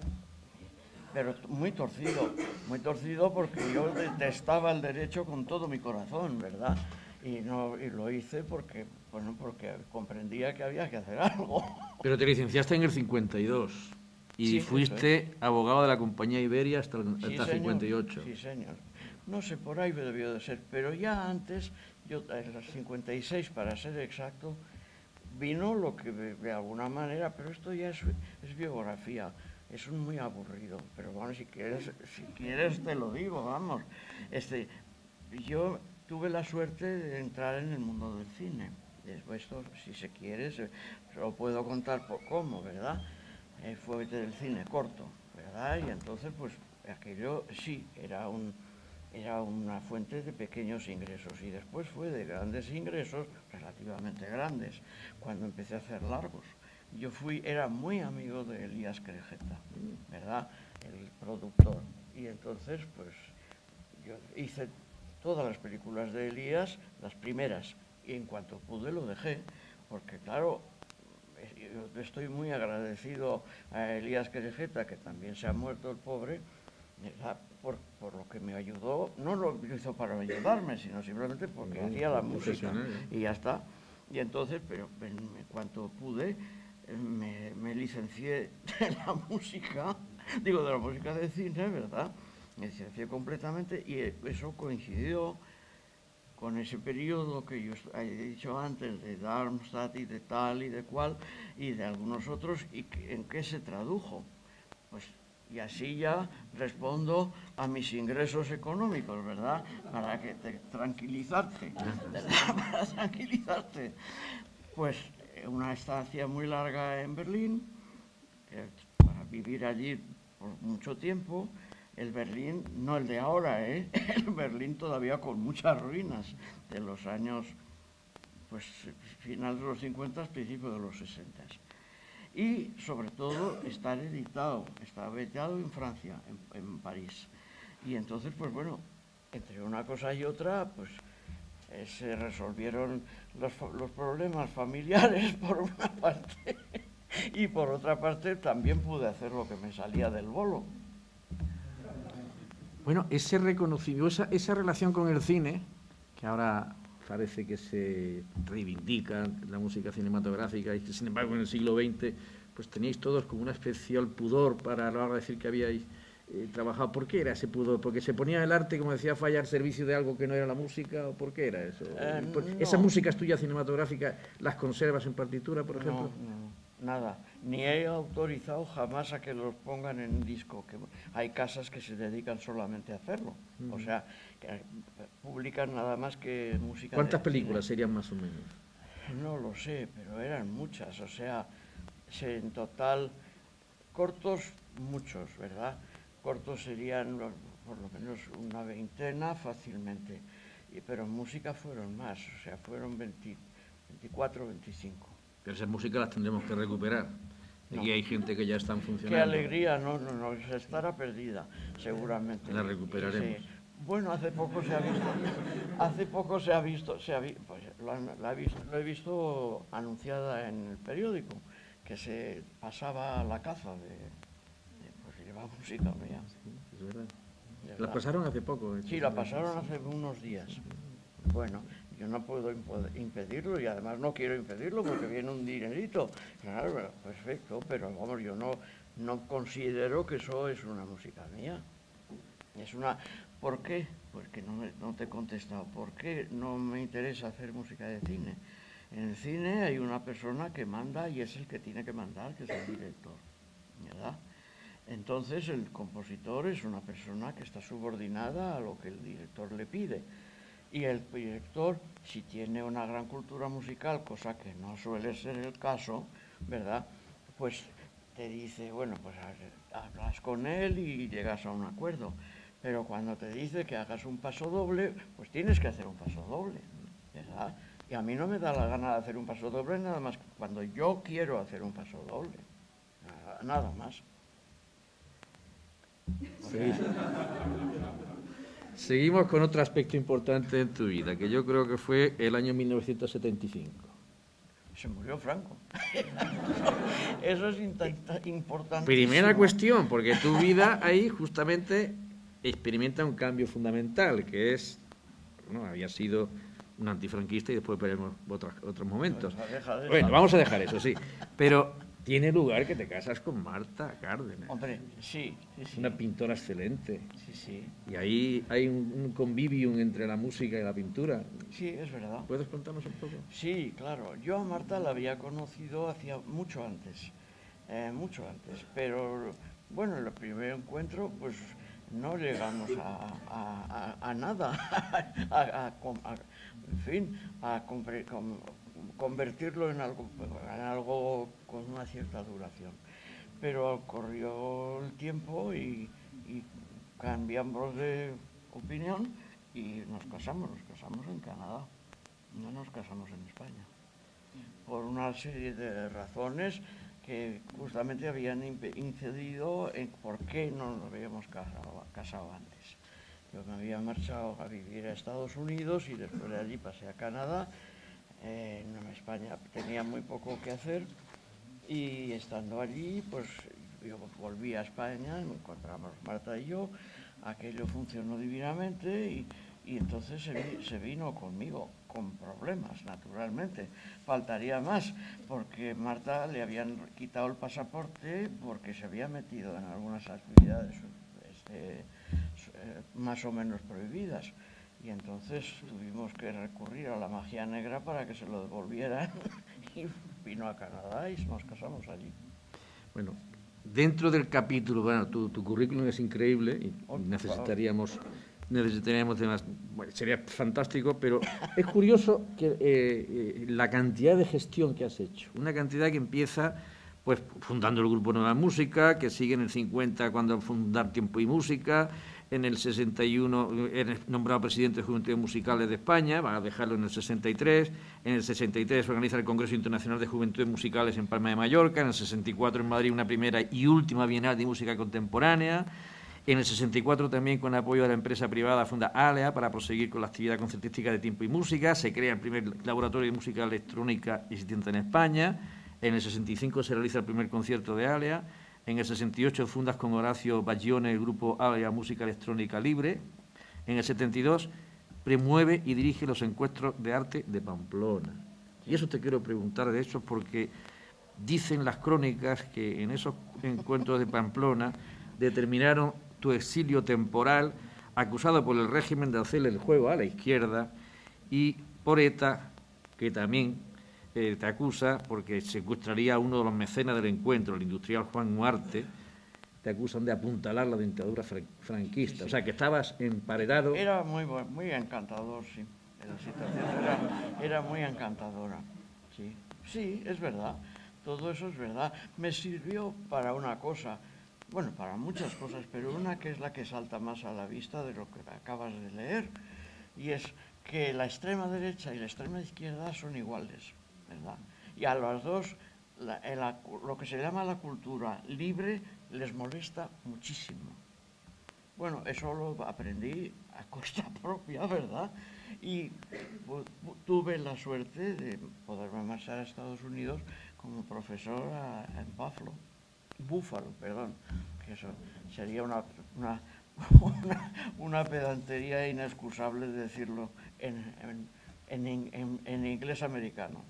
pero muy torcido, muy torcido porque yo detestaba el derecho con todo mi corazón, ¿verdad? Y, no, y lo hice porque, bueno, porque comprendía que había que hacer algo. Pero te licenciaste en el cincuenta y dos y sí, fuiste es. abogado de la Compañía Iberia hasta el sí, hasta cincuenta y ocho. Sí, señor. No sé, por ahí debió de ser, pero ya antes, yo en los cincuenta y seis, para ser exacto, vino lo que de, de alguna manera, pero esto ya es, es biografía, es un muy aburrido, pero bueno, si quieres, si quieres te lo digo, vamos. Este, yo tuve la suerte de entrar en el mundo del cine. Después, esto, si se quiere, se, se lo puedo contar por cómo, ¿verdad? Eh, fue del cine corto, ¿verdad? Y entonces, pues, aquello sí, era un... era una fuente de pequeños ingresos y después fue de grandes ingresos, relativamente grandes, cuando empecé a hacer largos. Yo fui, era muy amigo de Elías Querejeta, ¿verdad? El productor. Y entonces, pues, yo hice todas las películas de Elías, las primeras, y en cuanto pude lo dejé, porque claro, yo estoy muy agradecido a Elías Querejeta, que también se ha muerto el pobre, por, por lo que me ayudó, no lo hizo para ayudarme, sino simplemente porque no, hacía la música y ya está. Y entonces, pero en, en cuanto pude, me, me licencié de la música, digo de la música de cine, ¿verdad? Me licencié completamente y eso coincidió con ese periodo que yo he dicho antes de Darmstadt y de tal y de cual y de algunos otros, y que, en qué se tradujo. Pues y así ya respondo a mis ingresos económicos, ¿verdad? Para que te tranquilizarte, ¿verdad? Para tranquilizarte. Pues una estancia muy larga en Berlín, eh, para vivir allí por mucho tiempo. El Berlín, no el de ahora, ¿eh? El Berlín todavía con muchas ruinas de los años, pues, final de los cincuenta, principios de los sesenta. Y, sobre todo, estar editado, estaba editado en Francia, en, en París. Y entonces, pues bueno, entre una cosa y otra, pues eh, se resolvieron los, los problemas familiares por una parte y por otra parte también pude hacer lo que me salía del bolo. Bueno, ese reconocimiento, esa, esa relación con el cine, que ahora parece que se reivindica la música cinematográfica y que sin embargo en el siglo veinte pues teníais todos como una especial pudor para a la hora de decir que habíais eh, trabajado. ¿Por qué era ese pudor? ¿Porque se ponía el arte, como decía Falla, al servicio de algo que no era la música? ¿O por qué era eso? Eh, Por, no. ¿Esas músicas tuyas cinematográficas las conservas en partitura, por ejemplo? No, no, nada. Ni he autorizado jamás a que los pongan en disco. Que hay casas que se dedican solamente a hacerlo. Uh-huh. O sea, que publican nada más que música. ¿Cuántas películas cine. serían más o menos? No lo sé, pero eran muchas. O sea, en total, cortos, muchos, ¿verdad? Cortos serían por lo menos una veintena fácilmente. Y, pero en música fueron más, o sea, fueron veinte, veinticuatro, veinticinco. Pero esas músicas las tendremos que recuperar. Aquí no. Hay gente que ya están funcionando. Qué alegría, no, no, no, estará perdida, seguramente. La recuperaremos. Sí. Bueno, hace poco se ha visto, hace poco se ha visto, se ha vi, pues, lo, han, lo, ha visto, lo he visto anunciada en el periódico, que se pasaba a la caza de, de pues lleva música mía. Sí, es verdad. ¿La pasaron hace poco? Sí, la pasaron hace unos días. Bueno, yo no puedo impedirlo y además no quiero impedirlo porque viene un dinerito. Claro, perfecto, pero vamos, yo no, no considero que eso es una música mía. Es una... ¿Por qué? Porque no, me, no te he contestado. ¿Por qué no me interesa hacer música de cine? En el cine hay una persona que manda y es el que tiene que mandar, que es el director, ¿verdad? Entonces el compositor es una persona que está subordinada a lo que el director le pide. Y el director, si tiene una gran cultura musical, cosa que no suele ser el caso, ¿verdad? Pues te dice, bueno, pues hablas con él y llegas a un acuerdo. Pero cuando te dice que hagas un paso doble, pues tienes que hacer un paso doble, ¿verdad? Y a mí no me da la gana de hacer un paso doble nada más que cuando yo quiero hacer un paso doble. Nada, nada más. Sí. Seguimos con otro aspecto importante en tu vida, que yo creo que fue el año mil novecientos setenta y cinco. Se murió Franco. Eso es importante. Primera cuestión, porque tu vida ahí justamente experimenta un cambio fundamental, que es, bueno, había sido un antifranquista y después veremos otros, otros momentos. Pues deja, deja. Bueno, vamos a dejar eso, sí. Pero tiene lugar que te casas con Marta Cárdenas. Hombre, sí, sí, sí. Una pintora excelente. Sí, sí. Y ahí hay un, un convivium entre la música y la pintura. Sí, es verdad. ¿Puedes contarnos un poco? Sí, claro. Yo a Marta la había conocido hacía mucho antes, eh, mucho antes. Pero, bueno, en el primer encuentro, pues no llegamos a, a, a, a nada. a, a, a, en fin, a compre, com, convertirlo en algo, en algo con una cierta duración. Pero corrió el tiempo y, y cambiamos de opinión y nos casamos, nos casamos en Canadá, no nos casamos en España, por una serie de razones que justamente habían incidido en por qué no nos habíamos casado, casado antes. Yo me había marchado a vivir a Estados Unidos y después de allí pasé a Canadá. Eh, en España tenía muy poco que hacer y estando allí, pues yo volví a España, nos encontramos Marta y yo, aquello funcionó divinamente y, y entonces se, se vino conmigo, con problemas, naturalmente. Faltaría más, porque Marta le habían quitado el pasaporte porque se había metido en algunas actividades este, más o menos prohibidas. Y entonces tuvimos que recurrir a la magia negra para que se lo devolvieran y vino a Canadá y nos casamos allí. Bueno, dentro del capítulo, bueno, tu, tu currículum es increíble y oh, necesitaríamos, necesitaríamos temas, bueno, sería fantástico, pero es curioso que eh, eh, la cantidad de gestión que has hecho, una cantidad que empieza pues fundando el Grupo Nueva Música, que sigue en el cincuenta cuando fundar Tiempo y Música, en el sesenta y uno eres nombrado presidente de Juventudes Musicales de España, va a dejarlo en el sesenta y tres, en el sesenta y tres organiza el Congreso Internacional de Juventudes Musicales en Palma de Mallorca, en el sesenta y cuatro en Madrid una primera y última Bienal de Música Contemporánea, En el sesenta y cuatro también, con apoyo de la empresa privada, funda ALEA para proseguir con la actividad concertística de tiempo y música. Se crea el primer laboratorio de música electrónica existente en España. En el sesenta y cinco se realiza el primer concierto de ALEA. En el sesenta y ocho fundas con Horacio Baglione el grupo ALEA Música Electrónica Libre. En el setenta y dos promueve y dirige los encuentros de arte de Pamplona. Y eso te quiero preguntar de hecho porque dicen las crónicas que en esos encuentros de Pamplona determinaron tu exilio temporal, acusado por el régimen de hacerle el juego a la izquierda, y por ETA, que también eh, te acusa porque secuestraría a uno de los mecenas del encuentro, el industrial Juan Huarte. Te acusan de apuntalar la dictadura franquista. Sí, sí. O sea, que estabas emparedado. Era muy, muy encantador, sí. La situación era, era muy encantadora. Sí. Sí, es verdad. Todo eso es verdad. Me sirvió para una cosa. Bueno, para muchas cosas, pero una que es la que salta más a la vista de lo que acabas de leer, y es que la extrema derecha y la extrema izquierda son iguales, ¿verdad? Y a las dos, la, la, lo que se llama la cultura libre les molesta muchísimo. Bueno, eso lo aprendí a costa propia, ¿verdad? Y pues, tuve la suerte de poderme marchar a Estados Unidos como profesor a, en Buffalo. Búfalo, perdón, que eso sería una, una, una, una pedantería inexcusable decirlo en, en, en, en, en inglés americano.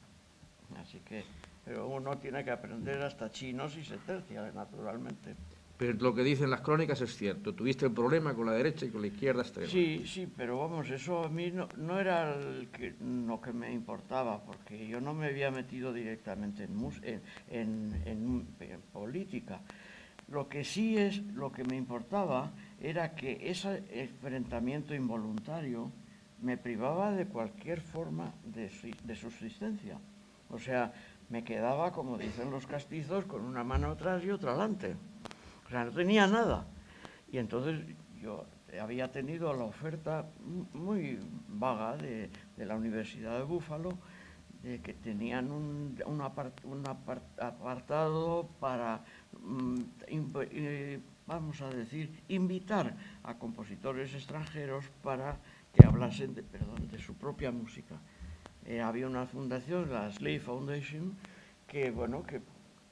Así que, pero uno tiene que aprender hasta chino si se tercia, naturalmente. Pero lo que dicen las crónicas es cierto, tuviste el problema con la derecha y con la izquierda extrema. Sí, sí, pero vamos, eso a mí no, no era el que, lo que me importaba, porque yo no me había metido directamente en, mus, en, en, en, en política. Lo que sí es, lo que me importaba era que ese enfrentamiento involuntario me privaba de cualquier forma de, de subsistencia. O sea, me quedaba, como dicen los castizos, con una mano atrás y otra adelante. O sea, no tenía nada. Y entonces yo había tenido la oferta muy vaga de, de la Universidad de Búfalo, de que tenían un, un, apart, un apart, apartado para, um, imp, eh, vamos a decir, invitar a compositores extranjeros para que hablasen de, perdón, de su propia música. Eh, había una fundación, la Slave Foundation, que, bueno, que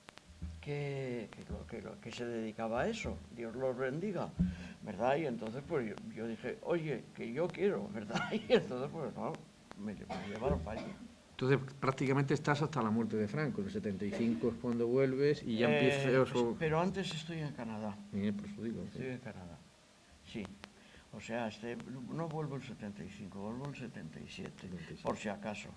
Que, que, lo, que, lo, que se dedicaba a eso, Dios los bendiga, ¿verdad? Y entonces pues yo, yo dije, oye, que yo quiero, ¿verdad? Y entonces pues no, me, me llevaron para allí. Entonces prácticamente estás hasta la muerte de Franco, en el setenta y cinco es cuando vuelves y ya eh, empiezas... Pues, pero antes estoy en Canadá. Eh, por eso digo, estoy sí. en Canadá, sí. O sea, este, no vuelvo el setenta y cinco, vuelvo el setenta y siete, setenta y siete. Por si acaso.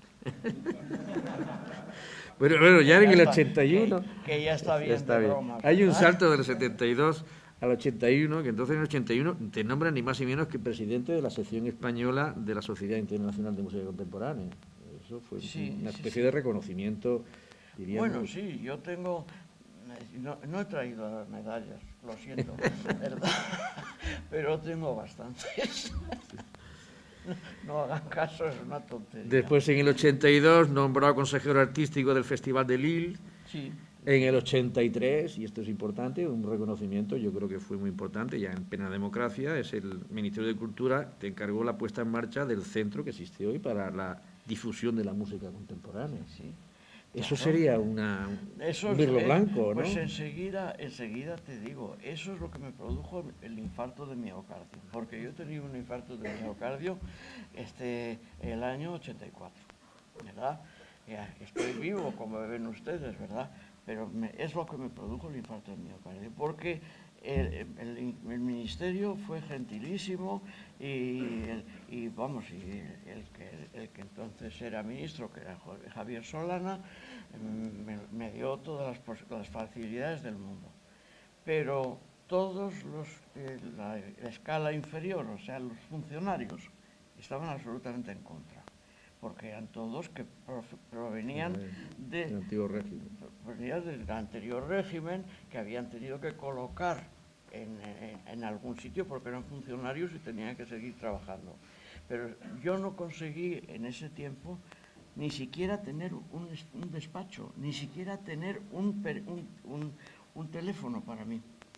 Bueno, bueno, ya, ya en el ochenta y uno... Que, que ya está bien, ya está de bien. Bromas, hay un salto del setenta y dos al ochenta y uno, que entonces en el ochenta y uno te nombran ni más ni menos que presidente de la sección española de la Sociedad Internacional de Música Contemporánea. Eso fue sí, una especie sí, sí. de reconocimiento, diríamos. Bueno, sí, yo tengo... No, no he traído las medallas, lo siento, ¿verdad? Pero tengo bastantes. No hagan caso, es una tontería. Después, en el ochenta y dos, nombrado consejero artístico del Festival de Lille. Sí. En el ochenta y tres, y esto es importante, un reconocimiento, yo creo que fue muy importante, ya en plena democracia, es el Ministerio de Cultura, te encargó la puesta en marcha del centro que existe hoy para la difusión de la música contemporánea. Sí. Eso claro. Sería una, eso un mirlo es, blanco, ¿no? Pues enseguida, enseguida te digo, eso es lo que me produjo el infarto de miocardio, porque yo tenía un infarto de miocardio este, el año ochenta y cuatro, ¿verdad? Ya estoy vivo, como ven ustedes, ¿verdad? Pero me, es lo que me produjo el infarto de miocardio, porque el, el, el ministerio fue gentilísimo y, el, y vamos, y el, que, el que entonces era ministro, que era Javier Solana, me, me dio todas las, las facilidades del mundo. Pero todos los, eh, la, la escala inferior, o sea, los funcionarios, estaban absolutamente en contra, porque eran todos que provenían de, del antiguo régimen. Provenían del anterior régimen, que habían tenido que colocar en, en, en algún sitio porque eran funcionarios y tenían que seguir trabajando. Pero yo no conseguí en ese tiempo ni siquiera tener un, un despacho, ni siquiera tener un, un, un, un teléfono para mí.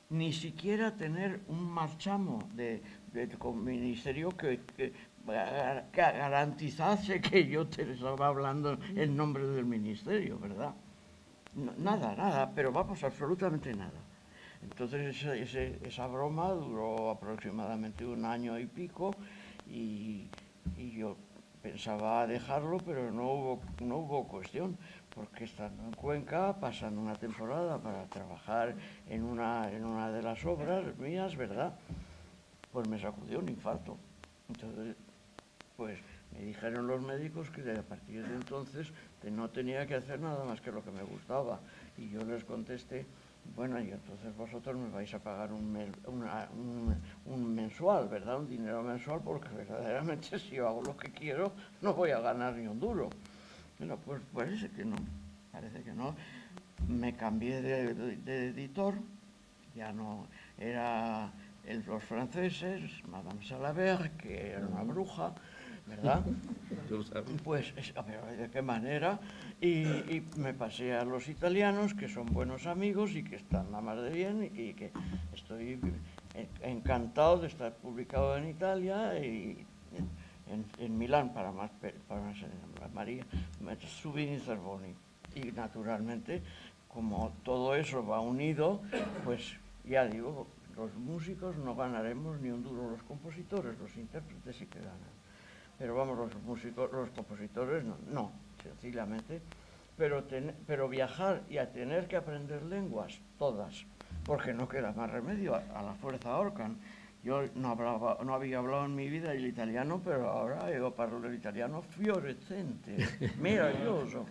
ni siquiera tener un marchamo de, del ministerio que, que, que garantizase que yo te estaba hablando en nombre del ministerio, ¿verdad? No, nada, nada, pero vamos, absolutamente nada. Entonces ese, ese, esa broma duró aproximadamente un año y pico y, y yo pensaba dejarlo, pero no hubo, no hubo cuestión, porque estando en Cuenca, pasando una temporada para trabajar en una, en una de las obras mías, ¿verdad? Pues me sacudió un infarto. Entonces, pues me dijeron los médicos que a partir de entonces no tenía que hacer nada más que lo que me gustaba. Y yo les contesté, bueno, y entonces vosotros me vais a pagar un, mes, una, un, un mensual, ¿verdad? Un dinero mensual, porque verdaderamente si yo hago lo que quiero no voy a ganar ni un duro. Bueno, pues parece que no, parece que no. Me cambié de, de, de editor, ya no era el, los franceses, Madame Salabert, que era una bruja, ¿verdad? Pues, pero ¿de qué manera? Y, y me pasé a los italianos, que son buenos amigos y que están nada más de bien, y que estoy encantado de estar publicado en Italia y en, en Milán, para más, para más María, Subini Zerboni. Y naturalmente, como todo eso va unido, pues ya digo, los músicos no ganaremos ni un duro, los compositores, los intérpretes sí que ganan. Pero vamos, los músicos, los compositores no, no sencillamente. Pero, ten, pero viajar y a tener que aprender lenguas, todas, porque no queda más remedio, a, a la fuerza ahorcan. Yo no, hablaba, no había hablado en mi vida el italiano, pero ahora yo parlo el italiano fiorecente, maravilloso.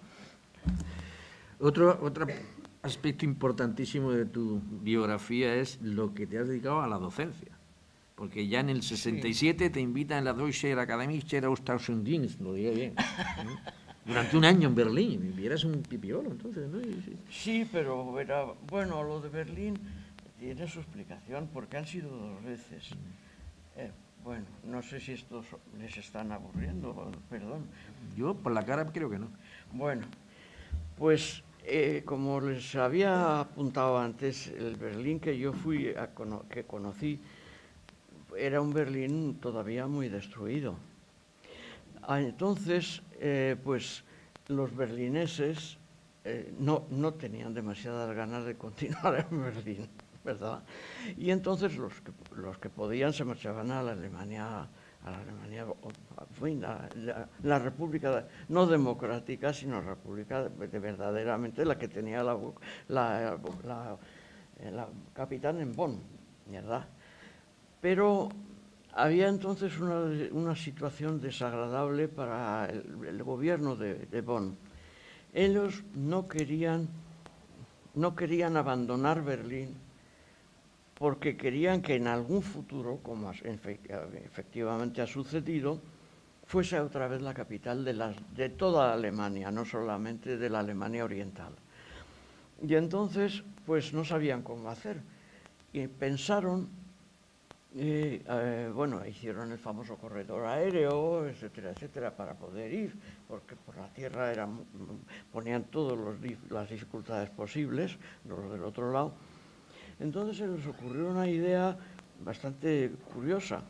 Otro, otro aspecto importantísimo de tu biografía es lo que te has dedicado a la docencia. Porque ya en el sesenta y siete sí. te invitan en la Deutsche Akademische Austauschendienst, lo diré bien, ¿no? Durante un año en Berlín, y eras un pipiolo entonces, ¿no? Sí. sí, pero era, bueno, lo de Berlín tiene su explicación, porque han sido dos veces. Eh, bueno, no sé si estos les están aburriendo, perdón. Yo, por la cara, creo que no. Bueno, pues eh, como les había apuntado antes, el Berlín que yo fui, a cono que conocí, era un Berlín todavía muy destruido. Entonces, eh, pues los berlineses eh, no, no tenían demasiadas ganas de continuar en Berlín, ¿verdad? Y entonces los que, los que podían se marchaban a la Alemania, a la Alemania, a la, la República, no democrática, sino República de, de verdaderamente la que tenía la, la, la, la capitán en Bonn, ¿verdad? Pero había entonces una, una situación desagradable para el, el gobierno de, de Bonn. Ellos no querían, no querían abandonar Berlín porque querían que en algún futuro, como efectivamente ha sucedido, fuese otra vez la capital de, las, de toda Alemania, no solamente de la Alemania oriental. Y entonces, pues no sabían cómo hacer. Y pensaron... Y, eh, bueno, hicieron el famoso corredor aéreo, etcétera, etcétera, para poder ir, porque por la tierra eran, ponían todas las dificultades posibles, los del otro lado. Entonces se les ocurrió una idea bastante curiosa,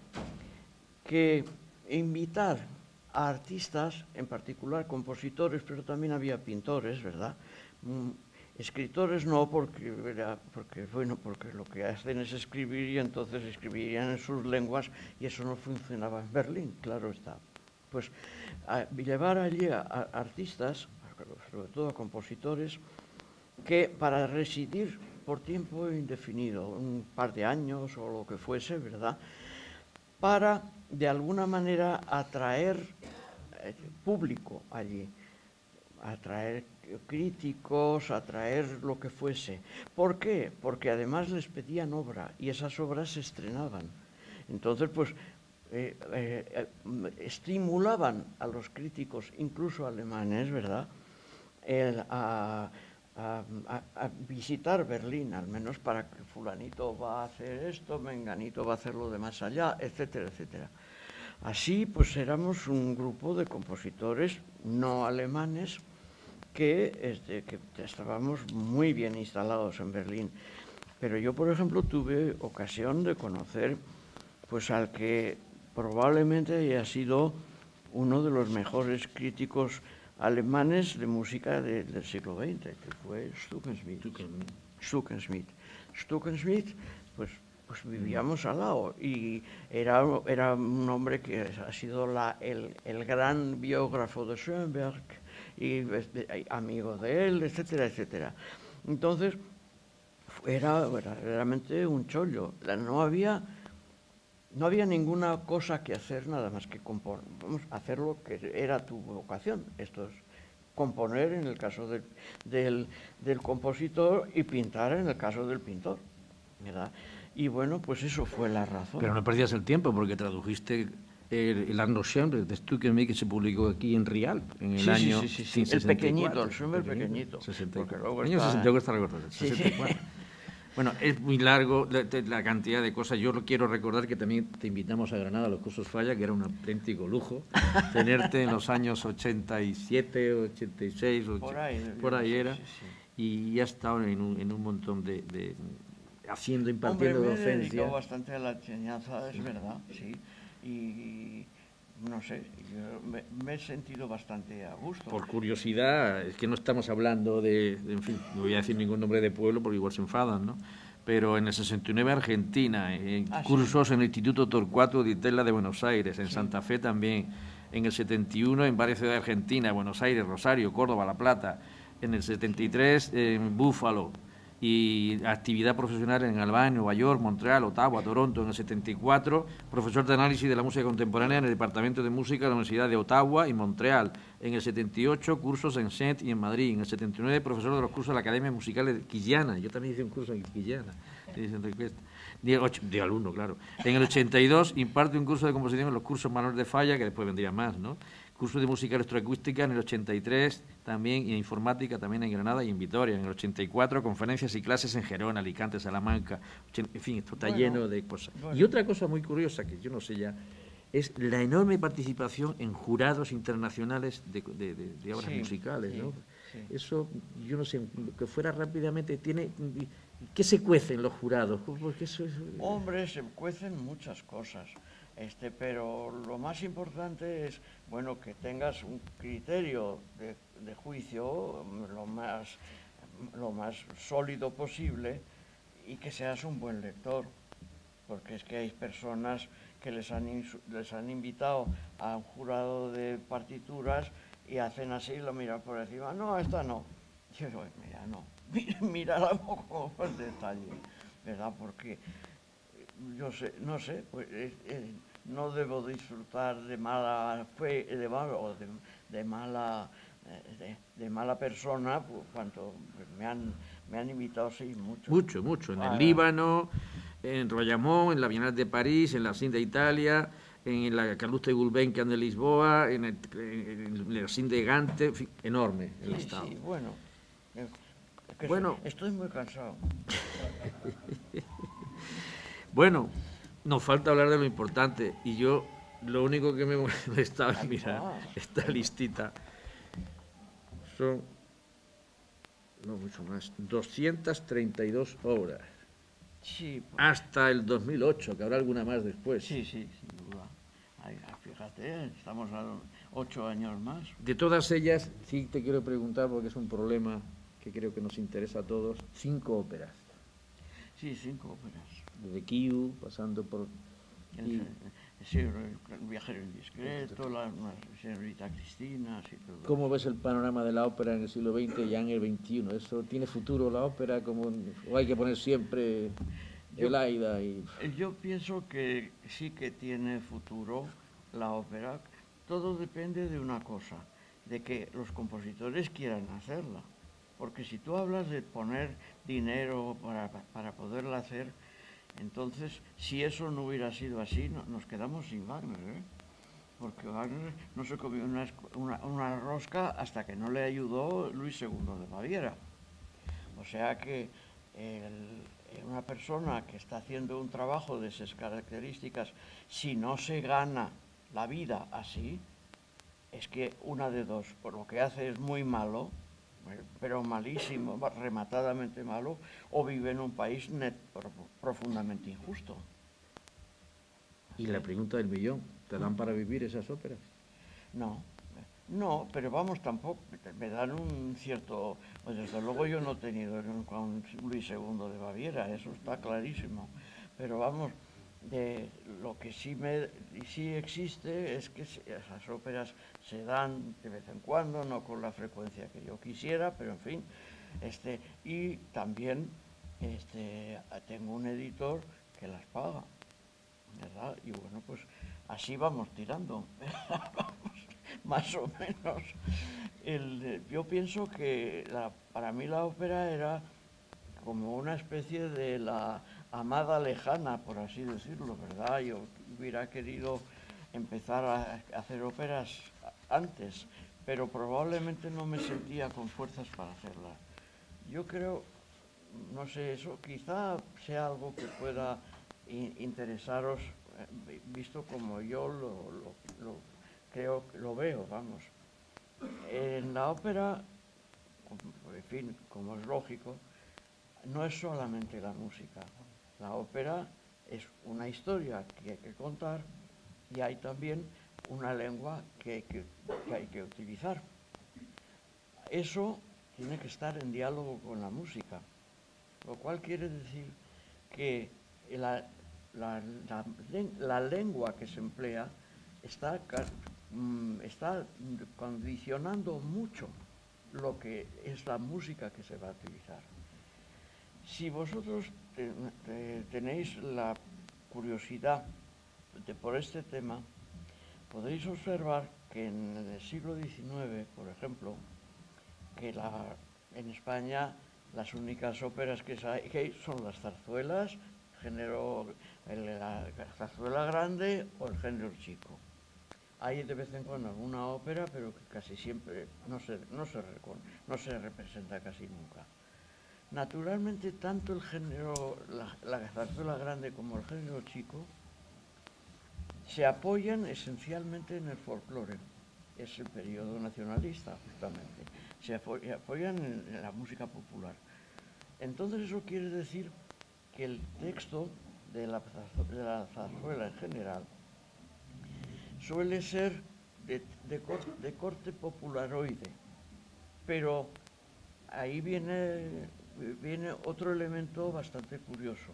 que invitar a artistas, en particular compositores, pero también había pintores, ¿verdad?, escritores no, porque, porque, bueno, porque lo que hacen es escribir y entonces escribirían en sus lenguas y eso no funcionaba en Berlín, claro está. Pues a, llevar allí a, a artistas, sobre todo a compositores, que para residir por tiempo indefinido, un par de años o lo que fuese, ¿verdad?, para de alguna manera atraer eh, público allí, atraer críticos, atraer lo que fuese. ¿Por qué? Porque además les pedían obra y esas obras se estrenaban. Entonces, pues, eh, eh, estimulaban a los críticos, incluso alemanes, ¿verdad?, El, a, a, a visitar Berlín, al menos para que fulanito va a hacer esto, menganito va a hacerlo de más allá, etcétera, etcétera. Así, pues, éramos un grupo de compositores no alemanes que, este, que estábamos muy bien instalados en Berlín. Pero yo, por ejemplo, tuve ocasión de conocer pues al que probablemente haya sido uno de los mejores críticos alemanes de música de, del siglo veinte, que fue Stuckenschmidt. Stuckenschmidt. Stuckenschmidt, pues, pues vivíamos al lado y era, era un hombre que ha sido la, el, el gran biógrafo de Schoenberg y, y amigo de él, etcétera, etcétera. Entonces, era verdaderamente un chollo. No había, no había ninguna cosa que hacer nada más que componer, vamos, hacer lo que era tu vocación. Esto es componer en el caso del, del, del compositor y pintar en el caso del pintor, ¿verdad? Y bueno, pues eso fue la razón. Pero no perdías el tiempo porque tradujiste el, el Arno Schoenberg de Stuckenschmidt, que se publicó aquí en Rialp en el sí, año sí, sí, sí, sí. El pequeñito, el Schoenberg pequeñito. sesenta y cuatro. Luego Año está... sesenta y cuatro está recordado. Sí, sesenta y cuatro. Sí. Bueno, es muy largo la, la cantidad de cosas. Yo quiero recordar que también te invitamos a Granada a los cursos Falla, que era un auténtico lujo tenerte en los años ochenta y siete, ochenta y seis, por ahí, por ahí era. Sí, sí. Y has estado en un, en un montón de, de haciendo, impartiendo Hombre, me docencia. he dedicado bastante a la enseñanza, es verdad, sí. Y no sé, yo me, me he sentido bastante a gusto. Por curiosidad, es que no estamos hablando de, de, en fin, no voy a decir ningún nombre de pueblo porque igual se enfadan, ¿no? Pero en el sesenta y nueve Argentina, en ah, cursos sí. en el Instituto Torcuato Di Tella de Buenos Aires, en sí. Santa Fe también, en el setenta y uno en varias ciudades de Argentina, Buenos Aires, Rosario, Córdoba, La Plata, en el setenta y tres en Búfalo, y actividad profesional en Albany, Nueva York, Montreal, Ottawa, Toronto. En el setenta y cuatro, profesor de análisis de la música contemporánea en el Departamento de Música de la Universidad de Ottawa y Montreal. En el setenta y ocho, cursos en Saint y en Madrid. En el setenta y nueve, profesor de los cursos de la Academia Musical de Quillana. Yo también hice un curso en Quillana. De alumno, claro. En el ochenta y dos, imparte un curso de composición en los cursos Manuel de Falla, que después vendría más, ¿no? Curso de música electroacústica en el ochenta y tres también, y en informática también en Granada y en Vitoria. En el ochenta y cuatro, conferencias y clases en Gerona, Alicante, Salamanca. En fin, esto está bueno, lleno de cosas. Bueno. Y otra cosa muy curiosa, que yo no sé ya, es la enorme participación en jurados internacionales de, de, de, de obras sí, musicales, ¿no? Sí, sí. Eso, yo no sé, que fuera rápidamente, tiene... ¿Qué se cuece en los jurados? Porque eso es... Hombre, se cuecen muchas cosas. Este, pero lo más importante es, bueno, que tengas un criterio de, de juicio lo más, lo más sólido posible y que seas un buen lector, porque es que hay personas que les han, les han invitado a un jurado de partituras y hacen así, lo miran por encima, no, esta no. Yo digo, mira, no, mírala con más detalle, ¿verdad? Porque yo sé, no sé, pues... Eh, eh, no debo disfrutar de mala fe, de, mal, o de, de, mala, de, de mala persona, por cuanto me han, me han invitado, sí, mucho. Mucho, mucho. En el ah, Líbano, en Royamón, en la Bienal de París, en la Cine de Italia, en la Calouste Gulbenkian de Lisboa, en el, en el Cine de Gante, en fin, enorme el sí, estado. Sí, bueno. Es bueno. Estoy muy cansado. Bueno. Nos falta hablar de lo importante y yo lo único que me molesta es mirar esta listita. Son, no mucho más, doscientas treinta y dos obras. Sí, pues. Hasta el dos mil ocho, que habrá alguna más después. Sí, sí, sin duda. Ay, fíjate, estamos a ocho años más. De todas ellas, sí te quiero preguntar, porque es un problema que creo que nos interesa a todos, cinco óperas. Sí, cinco óperas. Desde Kiu, pasando por... El, sí, el viajero indiscreto, la, la señorita Cristina... Sí, todo. ¿Cómo ves el panorama de la ópera en el siglo veinte y ya en el veintiuno? ¿Eso tiene futuro la ópera? Como, ¿o hay que poner siempre el Aida? Y... Yo pienso que sí que tiene futuro la ópera. Todo depende de una cosa, de que los compositores quieran hacerla. Porque si tú hablas de poner dinero para, para poderla hacer, entonces, si eso no hubiera sido así, no, nos quedamos sin Wagner, ¿eh? Porque Wagner no se comió una, una, una rosca hasta que no le ayudó Luis segundo de Baviera. O sea que el, una persona que está haciendo un trabajo de esas características, si no se gana la vida así, es que una de dos, por lo que hace es muy malo, pero malísimo, rematadamente malo, o vive en un país net, profundamente injusto. Y la pregunta del millón, ¿te dan para vivir esas óperas? No, no, pero vamos, tampoco, me dan un cierto... Pues desde luego yo no he tenido con Luis segundo de Baviera, eso está clarísimo. Pero vamos, de lo que sí, me, sí existe es que esas óperas se dan de vez en cuando, no con la frecuencia que yo quisiera, pero en fin. Este, y también este, tengo un editor que las paga, ¿verdad? Y bueno, pues así vamos tirando, más o menos. El, yo pienso que la, para mí la ópera era como una especie de la amada lejana, por así decirlo, ¿verdad? Yo hubiera querido empezar a hacer óperas antes, pero probablemente no me sentía con fuerzas para hacerlas. Yo creo, no sé, eso quizá sea algo que pueda interesaros, visto como yo lo, lo, lo creo, lo veo, vamos. En la ópera, en fin, como es lógico, no es solamente la música. La ópera es una historia que hay que contar y hay también una lengua que hay que, que, hay que utilizar. Eso tiene que estar en diálogo con la música, lo cual quiere decir que la, la, la, la lengua que se emplea está, está condicionando mucho lo que es la música que se va a utilizar. Si vosotros te, te, tenéis la curiosidad de, por este tema, podéis observar que en el siglo diecinueve, por ejemplo, que la, en España las únicas óperas que hay son las zarzuelas, género, el, la, la zarzuela grande o el género chico. Hay de vez en cuando alguna ópera, pero que casi siempre no se, no se, no se representa casi nunca. Naturalmente, tanto el género, la, la zarzuela grande como el género chico, se apoyan esencialmente en el folclore. Es el periodo nacionalista, justamente. Se apoyan en la música popular. Entonces eso quiere decir que el texto de la, de la zarzuela en general suele ser de, de, corte, de corte popularoide, pero ahí viene, viene otro elemento bastante curioso.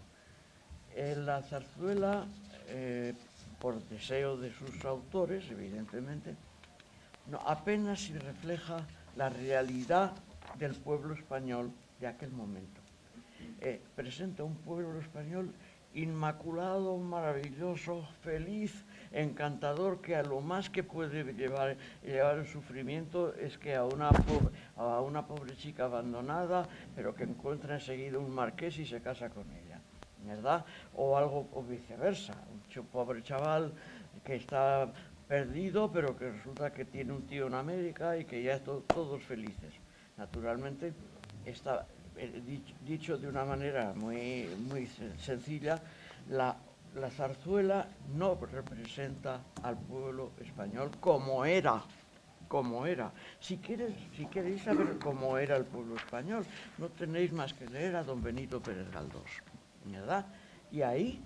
En la zarzuela, eh, por deseo de sus autores, evidentemente, no, apenas se refleja la realidad del pueblo español de aquel momento. Eh, presenta un pueblo español inmaculado, maravilloso, feliz, encantador, que a lo más que puede llevar, llevar el sufrimiento es que a una, pobre, a una pobre chica abandonada, pero que encuentra enseguida un marqués y se casa con ella, ¿verdad? O algo, o viceversa, un pobre chaval que está perdido, pero que resulta que tiene un tío en América y que ya están todos felices. Naturalmente, está, eh, dicho, dicho de una manera muy, muy sencilla, la, la zarzuela no representa al pueblo español como era, como era. Si, quieres, si queréis saber cómo era el pueblo español, no tenéis más que leer a don Benito Pérez Galdós, ¿verdad? Y ahí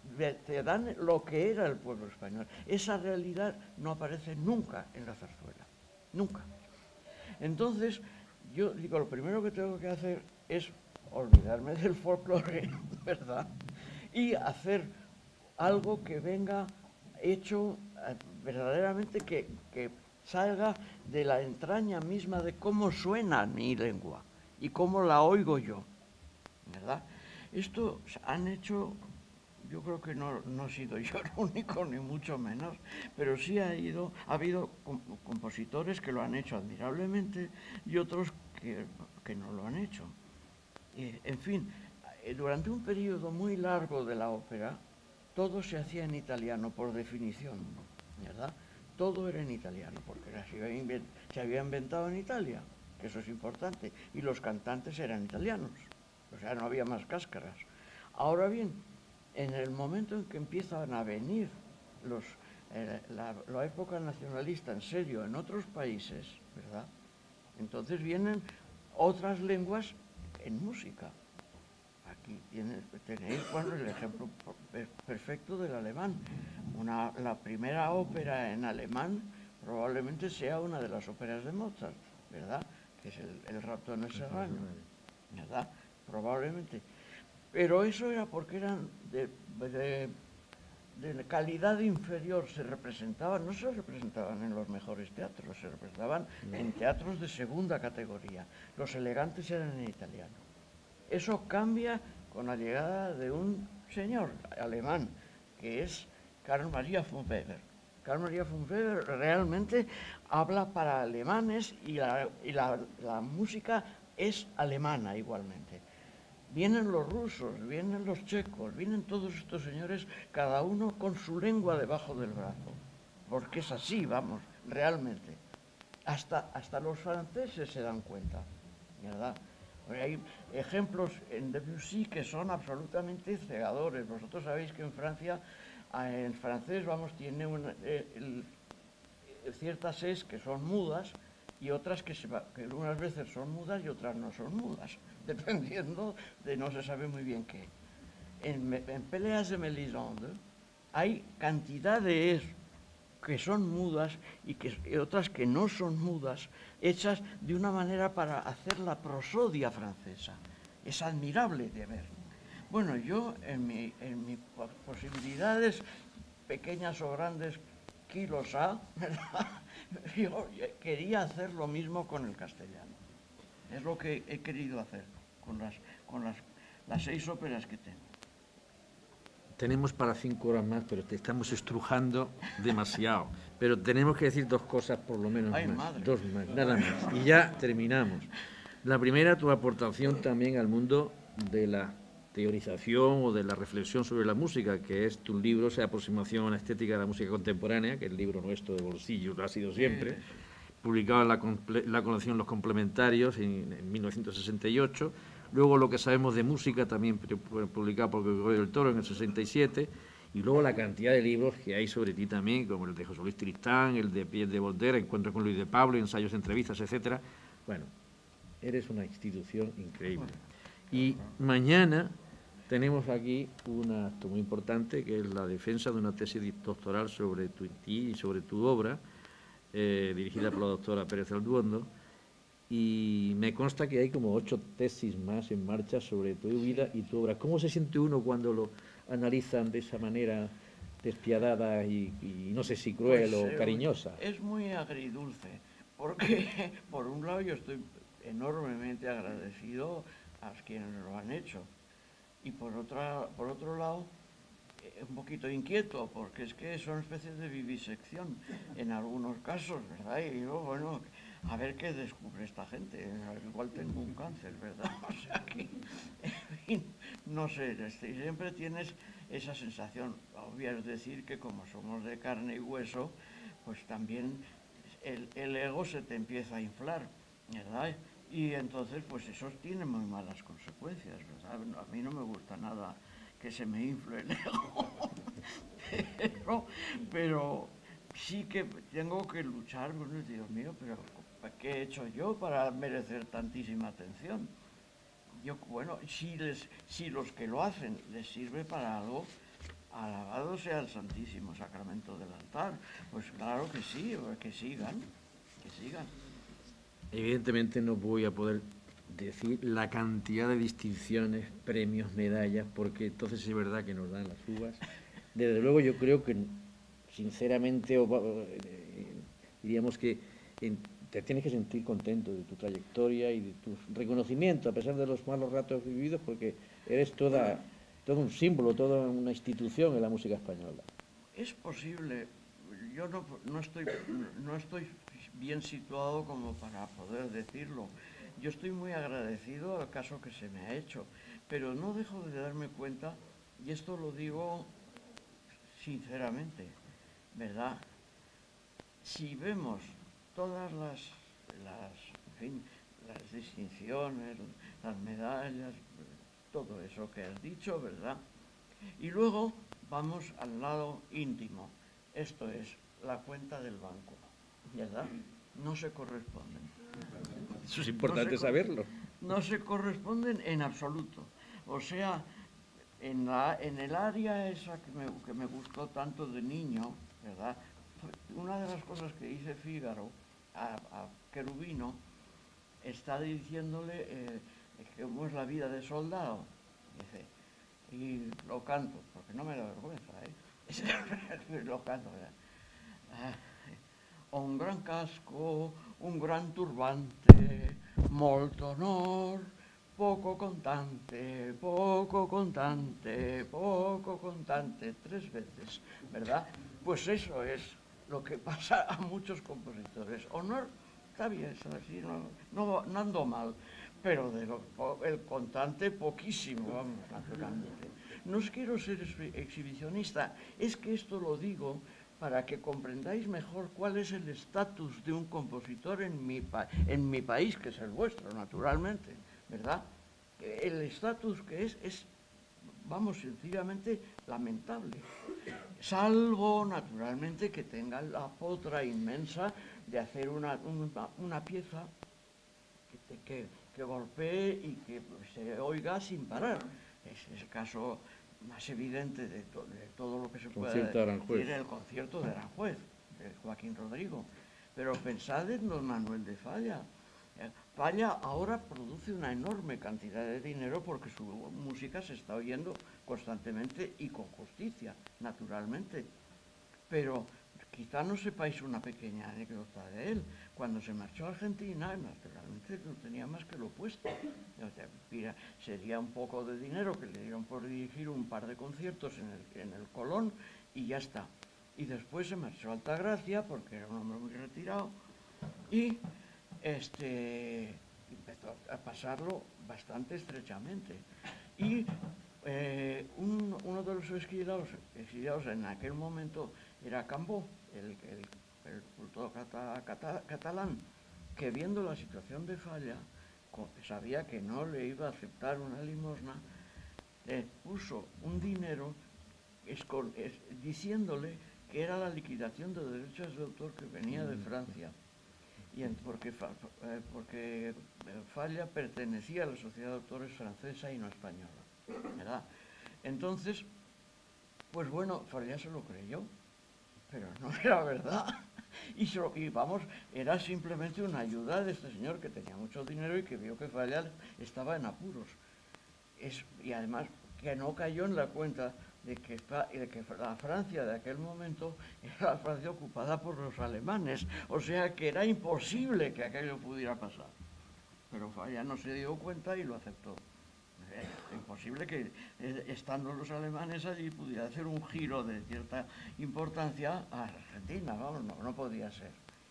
te dan lo que era el pueblo español. Esa realidad no aparece nunca en la zarzuela, nunca. Entonces, yo digo, lo primero que tengo que hacer es olvidarme del folclore, ¿verdad? Y hacer algo que venga hecho verdaderamente, que, que salga de la entraña misma de cómo suena mi lengua y cómo la oigo yo, ¿verdad? Esto han hecho... Yo creo que no, no he sido yo el único, ni mucho menos, pero sí ha, ido, ha habido compositores que lo han hecho admirablemente y otros que, que no lo han hecho. Eh, en fin, durante un periodo muy largo de la ópera, todo se hacía en italiano, por definición, ¿verdad? Todo era en italiano, porque se había inventado en Italia, que eso es importante, y los cantantes eran italianos, o sea, no había más cáscaras. Ahora bien, en el momento en que empiezan a venir los, eh, la, la época nacionalista en serio en otros países, ¿verdad? Entonces vienen otras lenguas en música. Aquí tiene, tenéis bueno, el ejemplo perfecto del alemán. Una, la primera ópera en alemán probablemente sea una de las óperas de Mozart, ¿verdad? Que es el, el rapto en el serrano, ¿verdad? Probablemente. Pero eso era porque eran de, de, de calidad inferior, se representaban, no se representaban en los mejores teatros, se representaban en teatros de segunda categoría. Los elegantes eran en italiano. Eso cambia con la llegada de un señor alemán, que es Carl Maria von Weber. Carl Maria von Weber realmente habla para alemanes y la, y la, la música es alemana igualmente. Vienen los rusos, vienen los checos, vienen todos estos señores, cada uno con su lengua debajo del brazo. Porque es así, vamos, realmente. Hasta, hasta los franceses se dan cuenta, ¿verdad? Hay ejemplos en Debussy que son absolutamente cegadores. Vosotros sabéis que en Francia, en francés, vamos, tiene una, el, el, ciertas es que son mudas y otras que, se, que unas veces son mudas y otras no son mudas, dependiendo de no se sabe muy bien qué. En, en Peleas de Mélisande hay cantidad de es que son mudas y, que, y otras que no son mudas, hechas de una manera para hacer la prosodia francesa. Es admirable de ver. Bueno, yo en mis en mi posibilidades, pequeñas o grandes, kilos a, yo quería hacer lo mismo con el castellano. Es lo que he querido hacer con las, con las, las seis óperas que tengo. Tenemos para cinco horas más, pero te estamos estrujando demasiado. Pero tenemos que decir dos cosas por lo menos Ay, más. Madre. Dos más, nada más. Y ya terminamos. La primera, tu aportación también al mundo de la teorización o de la reflexión sobre la música, que es tu libro, o sea, Aproximación a la estética de la música contemporánea, que es el libro nuestro de bolsillo, lo ha sido siempre, publicado en la, la colección Los Complementarios en, en mil novecientos sesenta y ocho. Luego Lo que sabemos de música, también publicado por Gregorio del Toro en el sesenta y siete, y luego la cantidad de libros que hay sobre ti también, como el de José Luis Tristán, el de Pierre de Voltaire, Encuentro con Luis de Pablo, ensayos, entrevistas, etcétera. Bueno, eres una institución increíble. Y mañana tenemos aquí un acto muy importante, que es la defensa de una tesis doctoral sobre tu, ti y sobre tu obra, eh, dirigida por la doctora Pérez Alduondo, y me consta que hay como ocho tesis más en marcha sobre tu vida y tu obra. ¿Cómo se siente uno cuando lo analizan de esa manera despiadada y, y no sé si cruel pues, o eh, cariñosa? Es muy agridulce, porque por un lado yo estoy enormemente agradecido a quienes lo han hecho, y por, otra, por otro lado un poquito inquieto, porque es que son especies de vivisección en algunos casos, ¿verdad? Y yo, bueno, a ver qué descubre esta gente, igual tengo un cáncer, ¿verdad? O sea que, en fin, no sé, siempre tienes esa sensación. Obvio es decir que como somos de carne y hueso, pues también el, el ego se te empieza a inflar, ¿verdad? Y entonces, pues eso tiene muy malas consecuencias, ¿verdad? A mí no me gusta nada que se me infle el ego, pero, pero sí que tengo que luchar, bueno, Dios mío, pero ¿qué he hecho yo para merecer tantísima atención? Yo, bueno, si, les, si los que lo hacen les sirve para algo, alabado sea el Santísimo Sacramento del altar, pues claro que sí, que sigan, que sigan. Evidentemente no voy a poder decir la cantidad de distinciones, premios, medallas, porque entonces es verdad que nos dan las uvas. Desde luego yo creo que, sinceramente, o, eh, diríamos que en, te tienes que sentir contento de tu trayectoria y de tu reconocimiento, a pesar de los malos ratos vividos, porque eres toda, todo un símbolo, toda una institución en la música española. Es posible. Yo no, no, estoy, no estoy bien situado como para poder decirlo. Yo estoy muy agradecido al caso que se me ha hecho, pero no dejo de darme cuenta, y esto lo digo sinceramente, ¿verdad? Si vemos todas las, las, en fin, las distinciones, las medallas, todo eso que has dicho, ¿verdad? Y luego vamos al lado íntimo, esto es la cuenta del banco, ¿verdad? No se corresponden. Eso es importante no se, saberlo. No se corresponden en absoluto. O sea, en, la, en el área esa que me, que me gustó tanto de niño, ¿verdad? Una de las cosas que dice Fígaro a, a Querubino, está diciéndole eh, cómo es la vida de soldado. Dice, y lo canto, porque no me da vergüenza, ¿eh? Lo canto, ¿verdad? Ah, un gran casco, un gran turbante, molto honor, poco contante, poco contante, poco contante, tres veces, ¿verdad? Pues eso es lo que pasa a muchos compositores. Honor, está bien, así, no, no, no ando mal, pero de lo, el contante poquísimo, vamos, naturalmente. No os quiero ser exhibicionista, es que esto lo digo para que comprendáis mejor cuál es el estatus de un compositor en mi, en mi país, que es el vuestro, naturalmente, ¿verdad? El estatus que es, es, vamos, sencillamente lamentable. Salvo, naturalmente, que tenga la potra inmensa de hacer una, una, una pieza que, que, que golpee y que se oiga sin parar. Es el caso más evidente de, to, de todo lo que se puede decir, el concierto de Aranjuez, de Joaquín Rodrigo. Pero pensad en don Manuel de Falla. Falla ahora produce una enorme cantidad de dinero porque su música se está oyendo constantemente y con justicia, naturalmente. Pero quizá no sepáis una pequeña anécdota de él. Cuando se marchó a Argentina, naturalmente no tenía más que lo opuesto. O sea, mira, sería un poco de dinero que le dieron por dirigir un par de conciertos en el, en el Colón y ya está. Y después se marchó a Altagracia porque era un hombre muy retirado y este, empezó a pasarlo bastante estrechamente. Y eh, un, uno de los exiliados, exiliados en aquel momento era Cambó, el, el, el cultor cata, cata, catalán, que viendo la situación de Falla, sabía que no le iba a aceptar una limosna, eh, puso un dinero escol, es, diciéndole que era la liquidación de derechos de autor que venía de Francia. Y en, porque, eh, porque Falla pertenecía a la Sociedad de Autores francesa y no española, ¿verdad? Entonces, pues bueno, Falla se lo creyó, pero no era verdad. Y, se lo, y vamos, era simplemente una ayuda de este señor que tenía mucho dinero y que vio que Falla estaba en apuros. Es, y además que no cayó en la cuenta de que, de que la Francia de aquel momento era la Francia ocupada por los alemanes, o sea que era imposible que aquello pudiera pasar. Pero Falla no se dio cuenta y lo aceptó. Es imposible que, estando los alemanes allí, pudiera hacer un giro de cierta importancia a Argentina, vamos, no, no podía ser.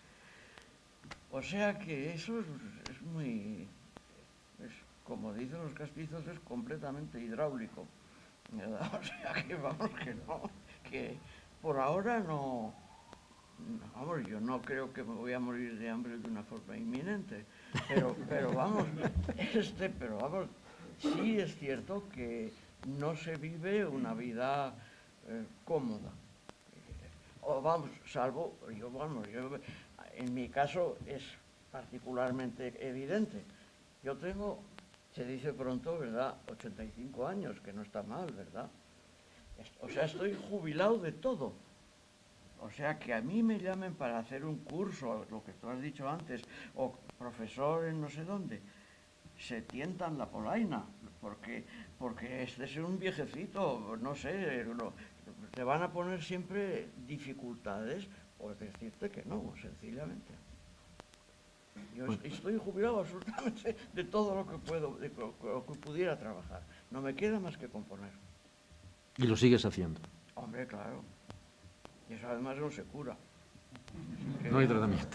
O sea que eso es, es muy, es, como dicen los castizos, es completamente hidráulico. O sea que vamos, que no, que por ahora no, vamos, yo no creo que me voy a morir de hambre de una forma inminente, pero, pero vamos, este, pero vamos, sí es cierto que no se vive una vida eh, cómoda, o vamos, salvo, yo, vamos, yo, en mi caso es particularmente evidente, yo tengo, se dice pronto, ¿verdad?, ochenta y cinco años, que no está mal, ¿verdad? O sea, estoy jubilado de todo. O sea, que a mí me llamen para hacer un curso, lo que tú has dicho antes, o profesor en no sé dónde, se tientan la polaina, porque, porque este es un viejecito, no sé, lo, te van a poner siempre dificultades, o decirte que no, sencillamente. Yo estoy jubilado absolutamente de todo lo que puedo, de lo que pudiera trabajar. No me queda más que componer. ¿Y lo sigues haciendo? Hombre, claro. Y eso además no se cura. No hay tratamiento.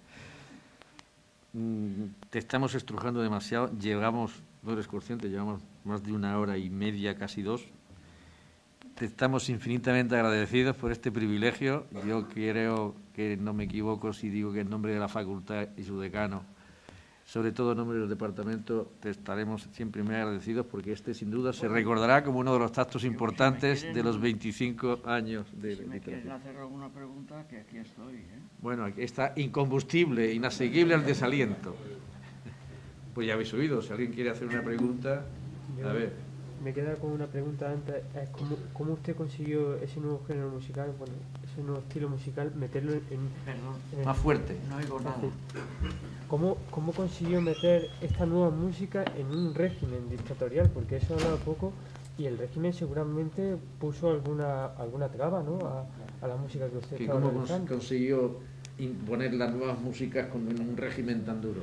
Te estamos estrujando demasiado. Llegamos, no eres consciente, llevamos más de una hora y media, casi dos. Te estamos infinitamente agradecidos por este privilegio. Yo creo que no me equivoco si digo que en nombre de la facultad y su decano, sobre todo en nombre del departamento, te estaremos siempre muy agradecidos porque este sin duda se recordará como uno de los actos importantes de los veinticinco años de literatura. Si me quieren hacer alguna pregunta, que aquí estoy, ¿eh? Bueno, aquí está incombustible, inasequible al desaliento. pues ya habéis oído. Si alguien quiere hacer una pregunta, Yo a ver. Me queda con una pregunta antes. Es ¿cómo, ¿Cómo usted consiguió ese nuevo género musical, bueno, ese nuevo estilo musical, meterlo en... Perdón, en- Más fuerte. no oigo nada. ¿Cómo, ¿Cómo consiguió meter esta nueva música en un régimen dictatorial? Porque eso ha hablado poco y el régimen seguramente puso alguna alguna traba, ¿no?, a, a la música que usted ¿Que estaba ¿Cómo cons- realizando. consiguió imponer las nuevas músicas con un régimen tan duro?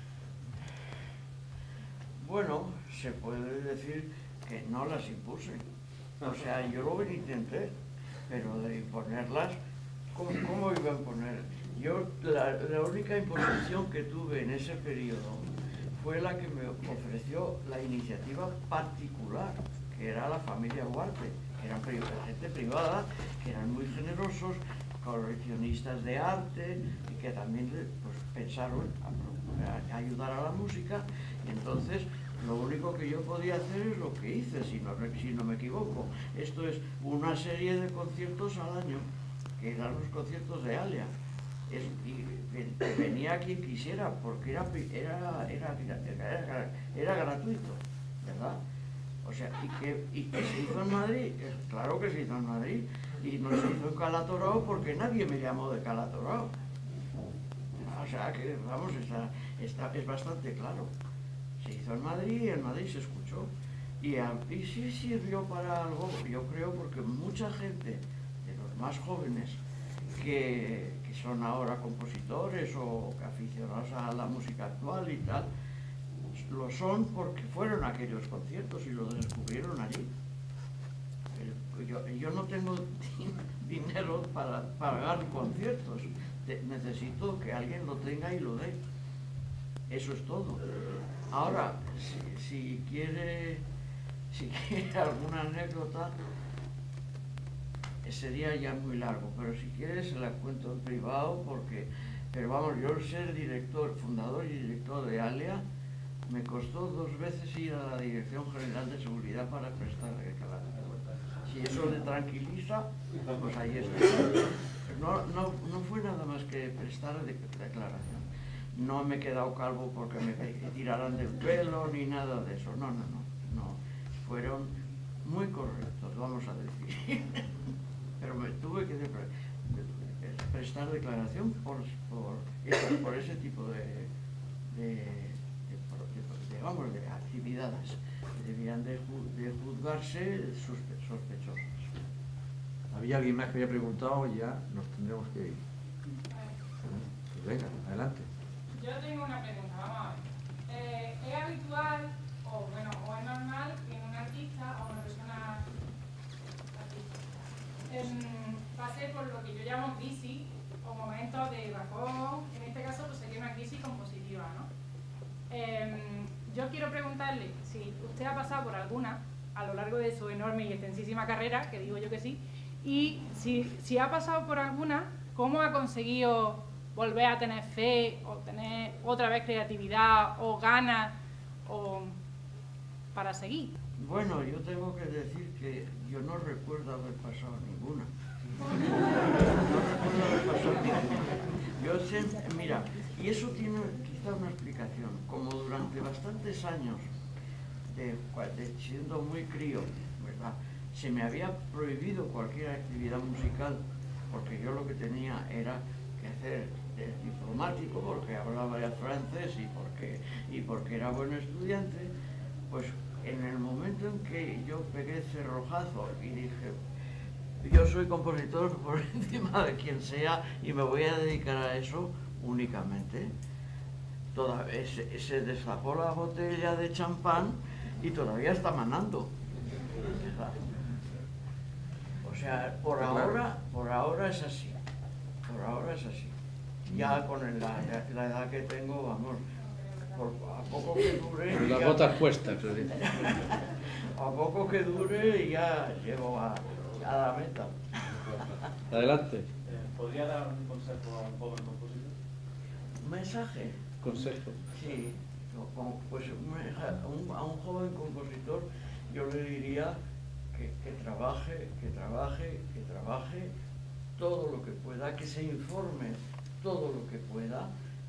Bueno, se puede decir que no las impuse. O sea, yo lo intenté, pero de imponerlas, ¿cómo, cómo iba a imponer? Yo, la, la única imposición que tuve en ese periodo fue la que me ofreció la iniciativa particular, que era la familia Huarte, que eran pri- gente privada, que eran muy generosos, coleccionistas de arte, y que también pues, pensaron a, a ayudar a la música, y entonces lo único que yo podía hacer es lo que hice, si no, si no me equivoco. Esto es una serie de conciertos al año, que eran los conciertos de Alia. Es, y venía quien quisiera, porque era, era, era, era, era gratuito, ¿verdad? O sea, y que, y que se hizo en Madrid, claro que se hizo en Madrid, y no se hizo en Calatorao porque nadie me llamó de Calatorao. O sea, que vamos, está, está, es bastante claro. Se hizo en Madrid y en Madrid se escuchó. Y, a, y sí sirvió para algo, yo creo, porque mucha gente, de los más jóvenes, que, que son ahora compositores o aficionados a la música actual y tal, lo son porque fueron a aquellos conciertos y lo descubrieron allí. Yo, yo no tengo dinero para pagar conciertos, necesito que alguien lo tenga y lo dé. Eso es todo. Ahora, si, si quiere, si quiere alguna anécdota, sería ya muy largo, pero si quiere se la cuento en privado, porque, pero vamos, yo ser director, fundador y director de Alia, me costó dos veces ir a la Dirección General de Seguridad para prestar declaración. Si eso le tranquiliza, pues ahí está. No, no, no fue nada más que prestar de, declaración. No me he quedado calvo porque me tiraran del pelo ni nada de eso. No, no, no. no. Fueron muy correctos, vamos a decir. Pero me tuve que de, de, de prestar declaración por, por, eso, por ese tipo de, de, de, de, de, vamos, de actividades que debían de, de juzgarse sospe, sospechosos. ¿Había alguien más que había preguntado? Ya nos tendremos que ir. Pues venga, adelante. Yo tengo una pregunta, vamos a ver. Eh, ¿Es habitual, o bueno, o es normal que un artista o una persona artista eh, pase por lo que yo llamo crisis o momentos de bajón? En este caso pues sería una crisis compositiva, ¿no? Eh, yo quiero preguntarle si usted ha pasado por alguna a lo largo de su enorme y extensísima carrera, que digo yo que sí, y si, si ha pasado por alguna, ¿cómo ha conseguido volver a tener fe o tener otra vez creatividad o ganas o para seguir? Bueno, yo tengo que decir que yo no recuerdo haber pasado ninguna. No recuerdo haber pasado ninguna. Yo sé, mira, y eso tiene quizá una explicación. Como durante bastantes años, de, de siendo muy crío, ¿verdad?, se me había prohibido cualquier actividad musical, porque yo lo que tenía era que hacer de diplomático, porque hablaba ya francés y porque, y porque era buen estudiante. Pues en el momento en que yo pegué cerrojazo y dije, yo soy compositor por encima de quien sea y me voy a dedicar a eso únicamente, toda, se, se destapó la botella de champán y todavía está manando. O sea, por ahora, por ahora es así, por ahora es así. Ya con la, la edad que tengo, vamos, por, a poco que dure... Las ya, botas puestas. a poco que dure ya llego a, a la meta. Adelante. Eh, ¿Podría dar un consejo a un joven compositor? ¿Un mensaje? Consejo. Sí, pues a un, a un joven compositor yo le diría que, que trabaje, que trabaje, que trabaje todo lo que pueda, que se informe todo lo que pueda,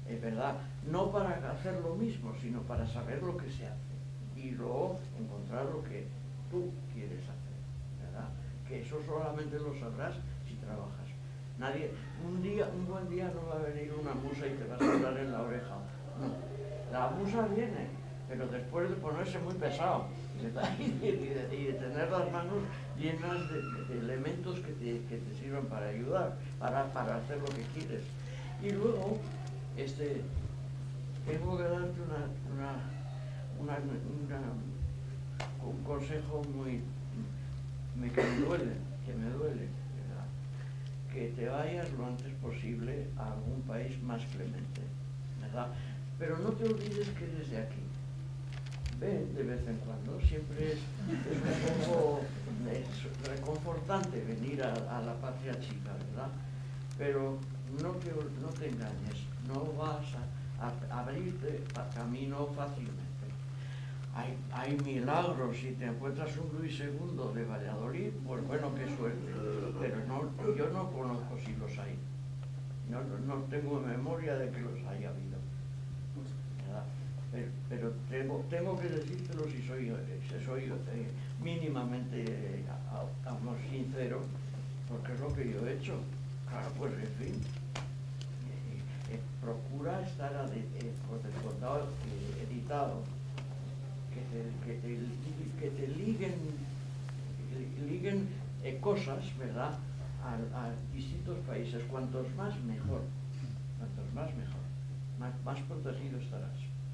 es verdad, no para hacer lo mismo, sino para saber lo que se hace y luego encontrar lo que tú quieres hacer, ¿verdad? Que eso solamente lo sabrás si trabajas. Nadie, un día, un buen día no va a venir una musa y te va a hablar en la oreja. No, la musa viene, pero después de ponerse muy pesado ¿verdad? y de, y de tener las manos llenas de, de elementos que te, que te sirvan para ayudar, para, para hacer lo que quieres. Y luego, este, tengo que darte una, una, una, una, un consejo muy, me, que me duele, que me duele, ¿verdad? Que te vayas lo antes posible a algún país más clemente, ¿verdad? Pero no te olvides que eres de aquí. Ven de vez en cuando, siempre es, es un poco es reconfortante venir a, a la patria chica, ¿verdad? Pero no te, no te engañes, no vas a, a abrirte camino fácilmente. Hay, hay milagros, si te encuentras un Luis segundo de Valladolid, pues bueno, qué suerte, pero no, yo no conozco si los hay, no, no tengo memoria de que los haya habido, ¿verdad? Pero, pero tengo, tengo que decírtelo si soy, si soy eh, mínimamente eh, vamos, sincero, porque es lo que yo he hecho. Claro, pues en fin, eh, eh, procura estar ade, eh, contado, eh, editado, que te, que te, que te liguen, liguen eh, cosas, ¿verdad?, a, a distintos países. Cuantos más, mejor. Cuantos más, mejor. Más, más protegido estarás.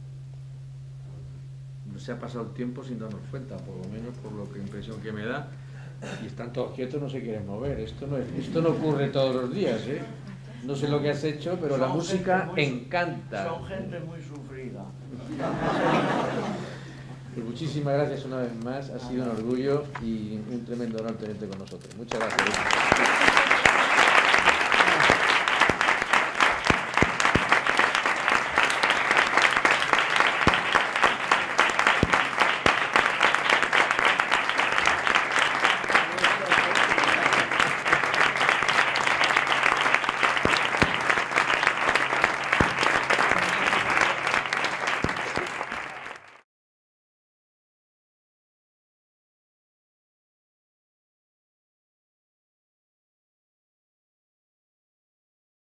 Se ha pasado el tiempo sin darnos cuenta, por lo menos por lo que impresión que me da, y están todos quietos, no se quieren mover. Esto no, es, esto no ocurre todos los días, ¿eh? No sé lo que has hecho, pero son la música muy, encanta. Son gente muy sufrida. Pues muchísimas gracias una vez más, ha sido un orgullo y un tremendo honor tenerte con nosotros. Muchas gracias.